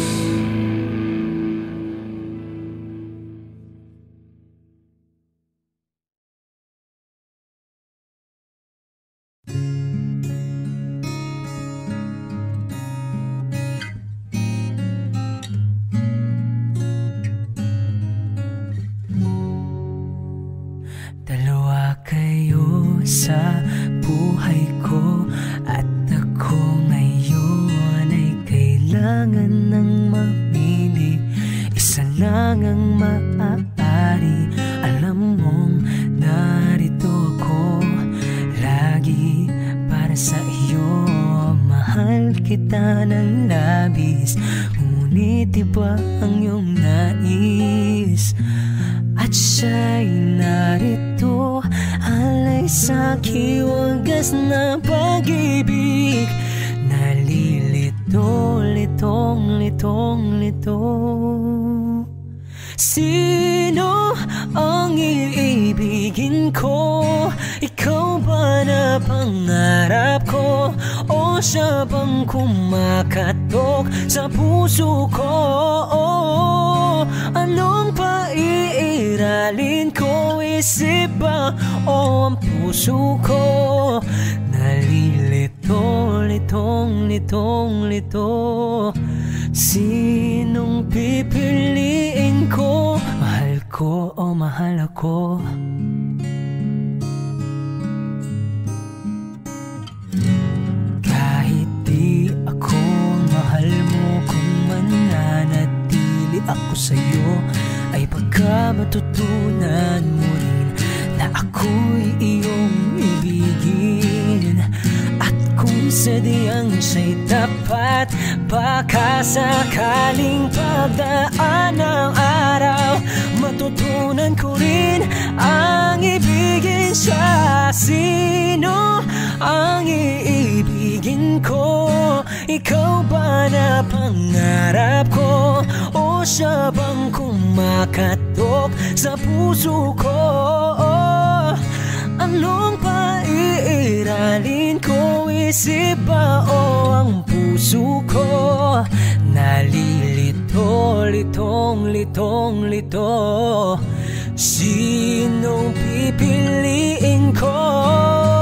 Dalawa kayo sa buhay ko at ako ngayon ay kailangan ng mamili. Isa lang ang maaari. Alam mong narito ako lagi para sa iyo. Mahal kita ng labis, ngunit iba ang iyong nais. At siya'y narito, alay sa'ki wagas na pag-ibig. Nalilito, litong, litong, lito. Sino ang iibigin ko? Ikaw ba na pangarap ko? O siya bang kumakatok sa puso ko? Anong paiiralin ko? Isip ba o ang puso ko? Nalilito, litong, litong, lito. Sinong pipiliin ko? Mahal ko o mahal ako? Kahit di ako mahal mo, kung mananatili ako sa'yo, ay pagka matutunan mo rin na ako'y iyong ibigin. At kung sadyang siya'y tapat, baka sakaling pagdaan ng araw, matutunan ko rin ang ibigin siya. Sino ang iibigin ko? Ikaw ba na pangarap ko? O siya bang kumakatok sa puso ko? Anong paiiralin ko? Isip ba o ang puso ko? Nalilito, litong, litong, lito. Sinong pipiliin ko?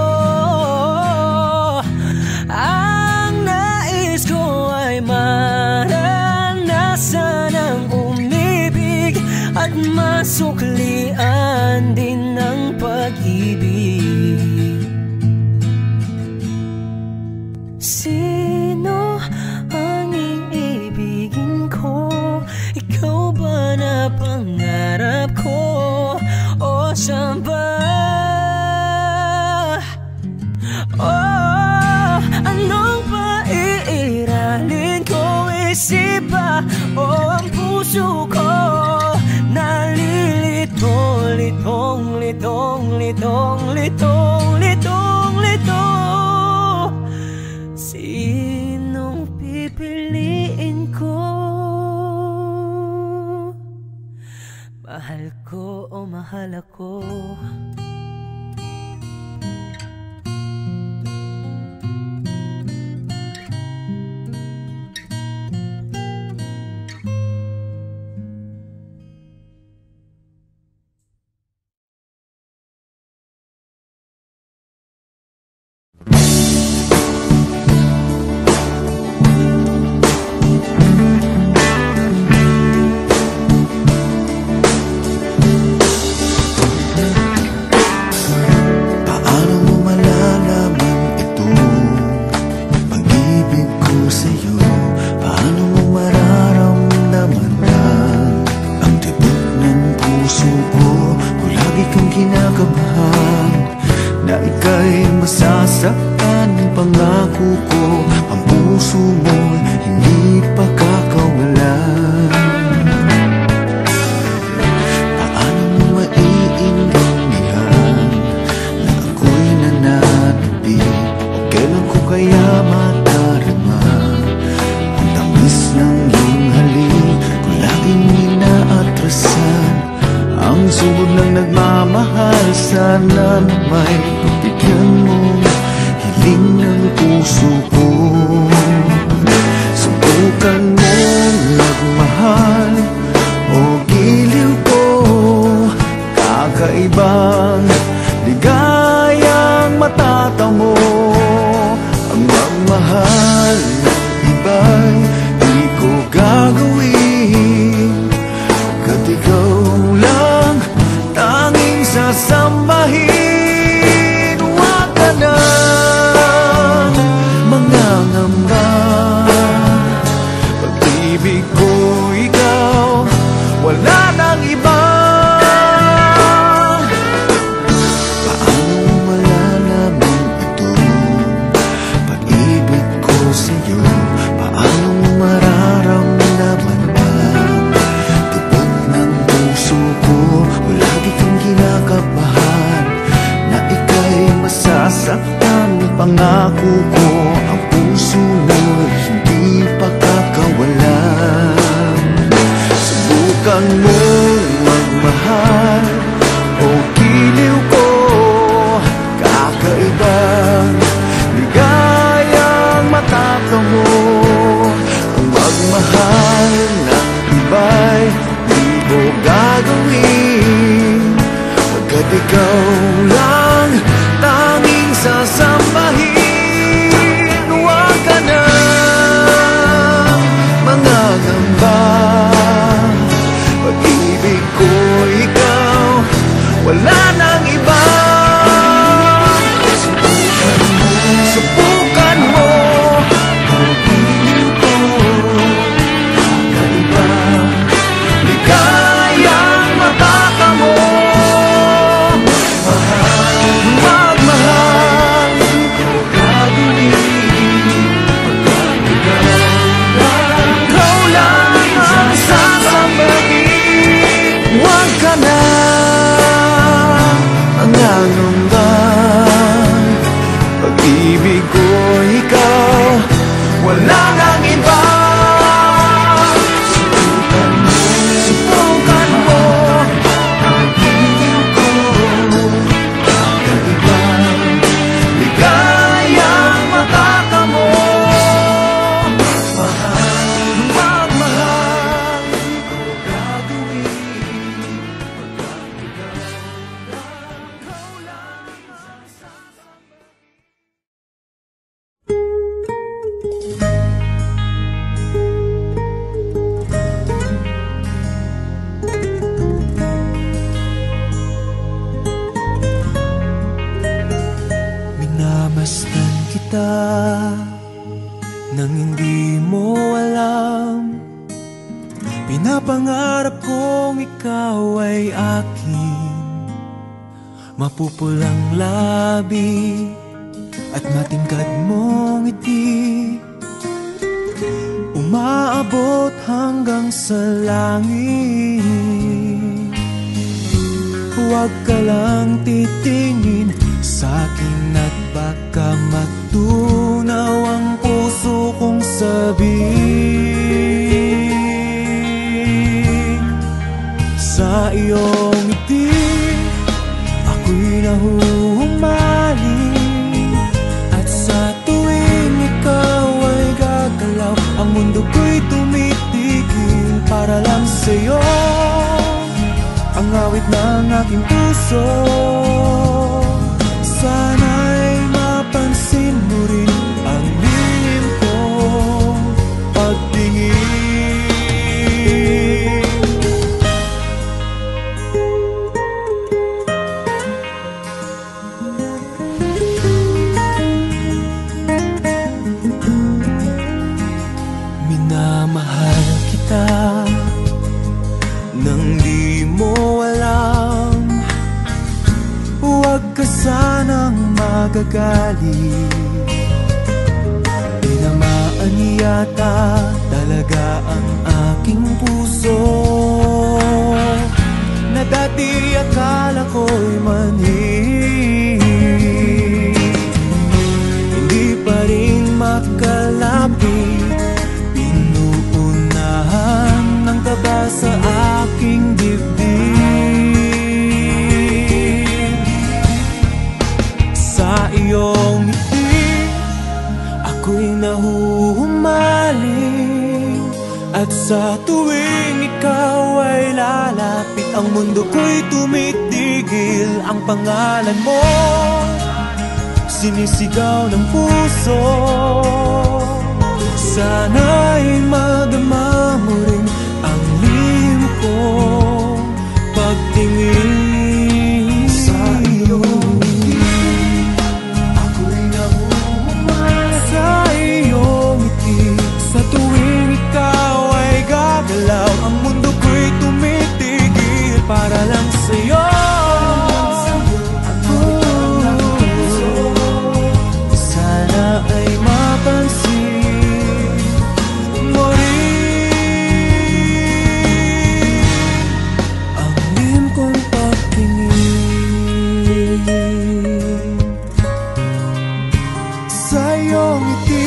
litong, litong, litong, lito. Sinong pipiliin ko? Mahal ko o mahal ako? Pinapangarap kong ikaw ay akin, mapupulang labi at matingkad mong ngiti, umaabot hanggang sa langit. huwag ka lang titingin sa'kin at baka magtunaw ang puso kong sabing. Sa iyong ngiti ako'y nahuhumaling, at sa tuwing ikaw ay gagalaw ang mundo ko'y tumitigil para lang sa'yo. Ang awit ng aking puso, sana'y mapansin mo rin ang lihim kong pagtingin. Minamahal kita nang di mo alam, huwag ka sanang magagalit. Tinamaan yata talaga ang aking puso, na dati akala ko'y manhid. Hindi pa rin makalapit, pinuunahan ng kaba sa aking dibdib. Sa iyong ngiti ako'y nahuhumaling, at sa tuwing ikaw ay lalapit ang mundo ko'y tumitigil. Ang pangalan mo sinisigaw ng puso, sana'y madama mo rin ang lihim kong pagtingin. Sa iyong ngiti ako'y nahuhumaling, sa iyong ngiti sa tuwing ikaw ay gagalaw ang mundo ko'y tumitigil para lang sa'yo. Sana ay mapansin mo rin ang lihim kong pagtingin. Sa iyong ngiti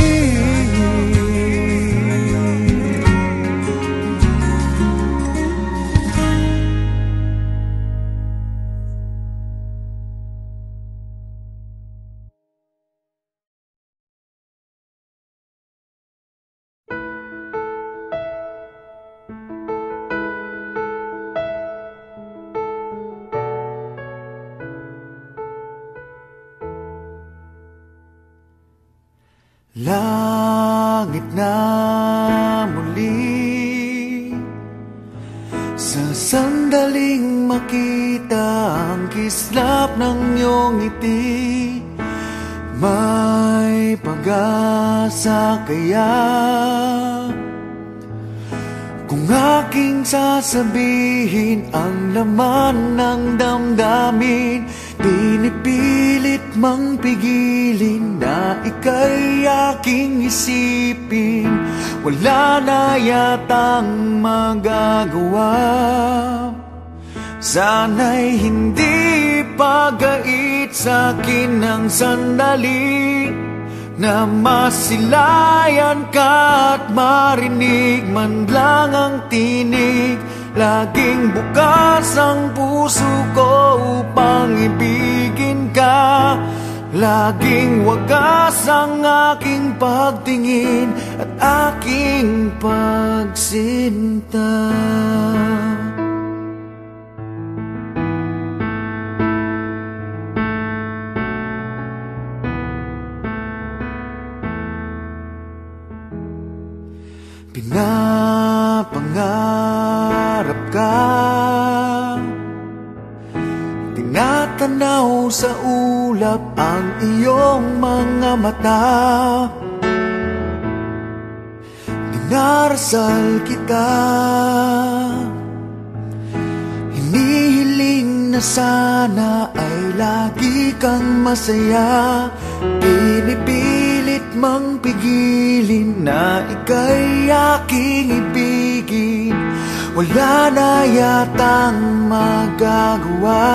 langit na muli, sa sandaling makita ang kislap ng iyong ngiti. May pag-asa kaya kung aking sasabihin ang laman ng damdamin? Pinipilit mang pigilin na ika'y aking isipin, wala na yatang magagawa. Sana'y hindi pagait sa'kin ng sandali na masilayan ka at marinig man lang ang tinig. Laging bukas ang puso ko upang ibigin ka, laging wagas ang aking pagtingin at aking pagsinta. Pinapangarap ka, tinatanaw sa ulap ang iyong mga mata. Dinarasal kita, hinihiling na sana ay lagi kang masaya. Pinipilit mang pigilin na ika'y aking ibigin, wala na yatang magagawa.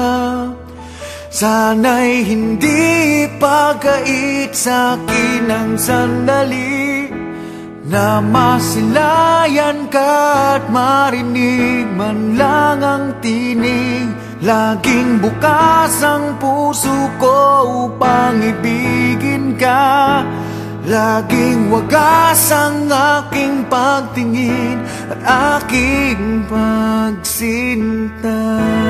Sana'y hindi pagkait sa'kin ang sandali na masilayan ka at marinig man lang ang tinig. Laging bukas ang puso ko upang ibigin ka. Laging wagas ang aking pagtingin at aking pagsinta.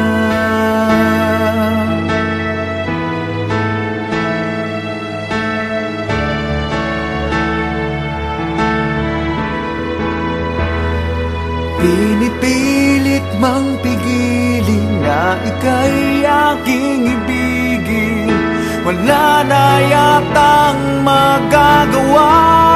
Pinipilit mang pigilin na ika'y aking ibigin. Wala na yatang magagawa.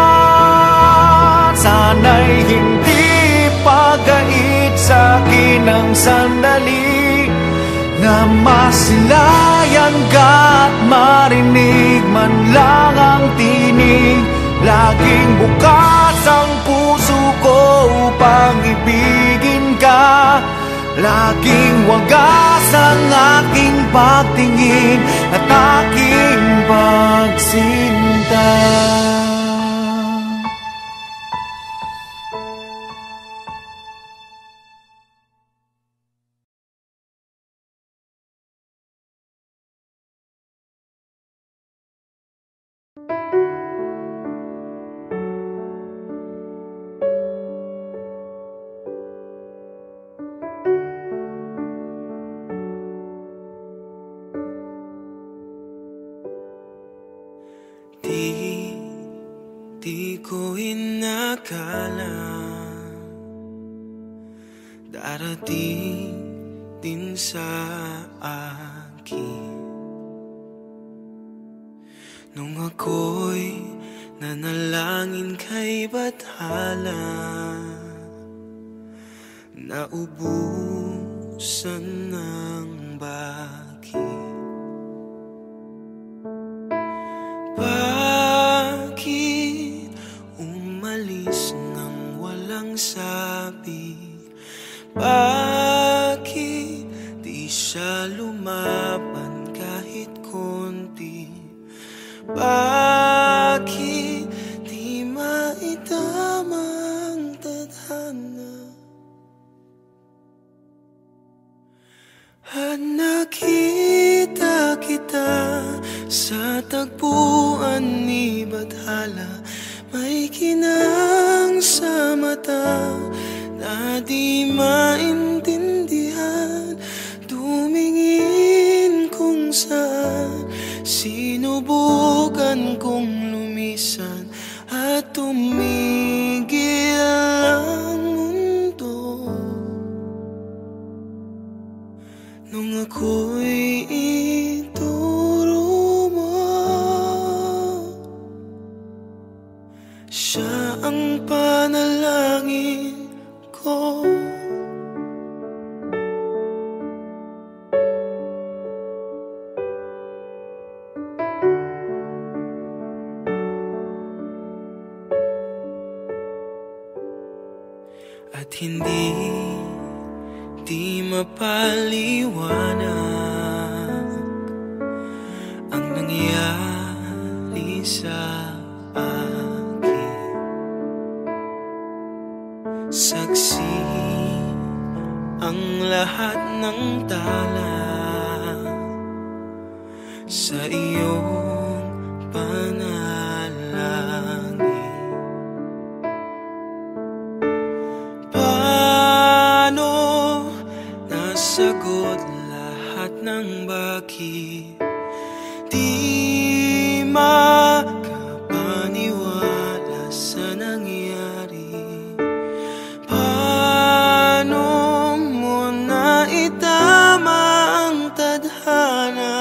Sana'y hindi pagkait sa'kin ang sandali na masilayan ka at marinig man lang ang tinig. Laging bukas ang puso ko upang ibigin ka. Laging wagas ang aking pagtingin at aking pagsinta. Di ko inakala darating din sa akin nung ako'y nanalangin kay Bathala. Naubusan ng bakit. Bakit umalis nang walang sabi? Bakit di siya lumaban kahit konti? Bakit di maitama ang tadhana? At nakita kita sa tagpuan ni Bathala. May kinang sa mata na di maintindihan. Tumingin kung saan, sinubukan kong lumisan at tumigil ang mundo. Nung ako'y ituro mo, siya ang panalangin ko. At hindi mapaliwanag ang nangyari sa akin. Saksi ang lahat ng tala sa iyong panalangin. Sagot lahat ng bakit di makapaniwala sa nangyari. Paano mo na itama ang tadhana?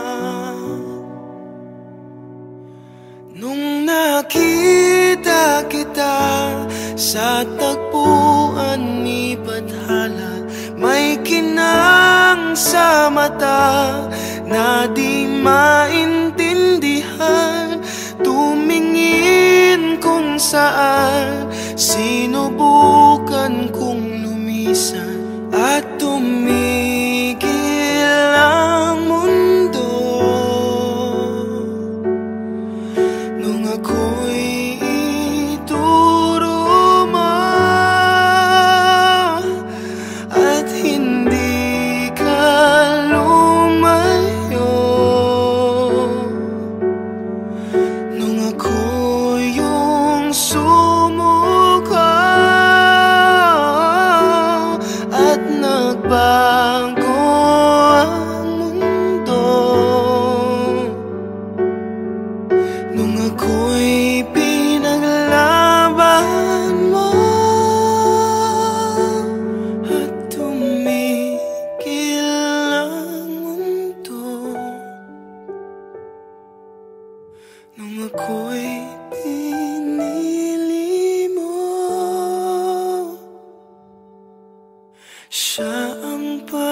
Nung nakita kita sa tagpuan ni Bathala, may kinang sa mata na di maintindihan. Tumingin kung saan, sinubukan kong lumisan nung ako'y pinili mo. Siya ang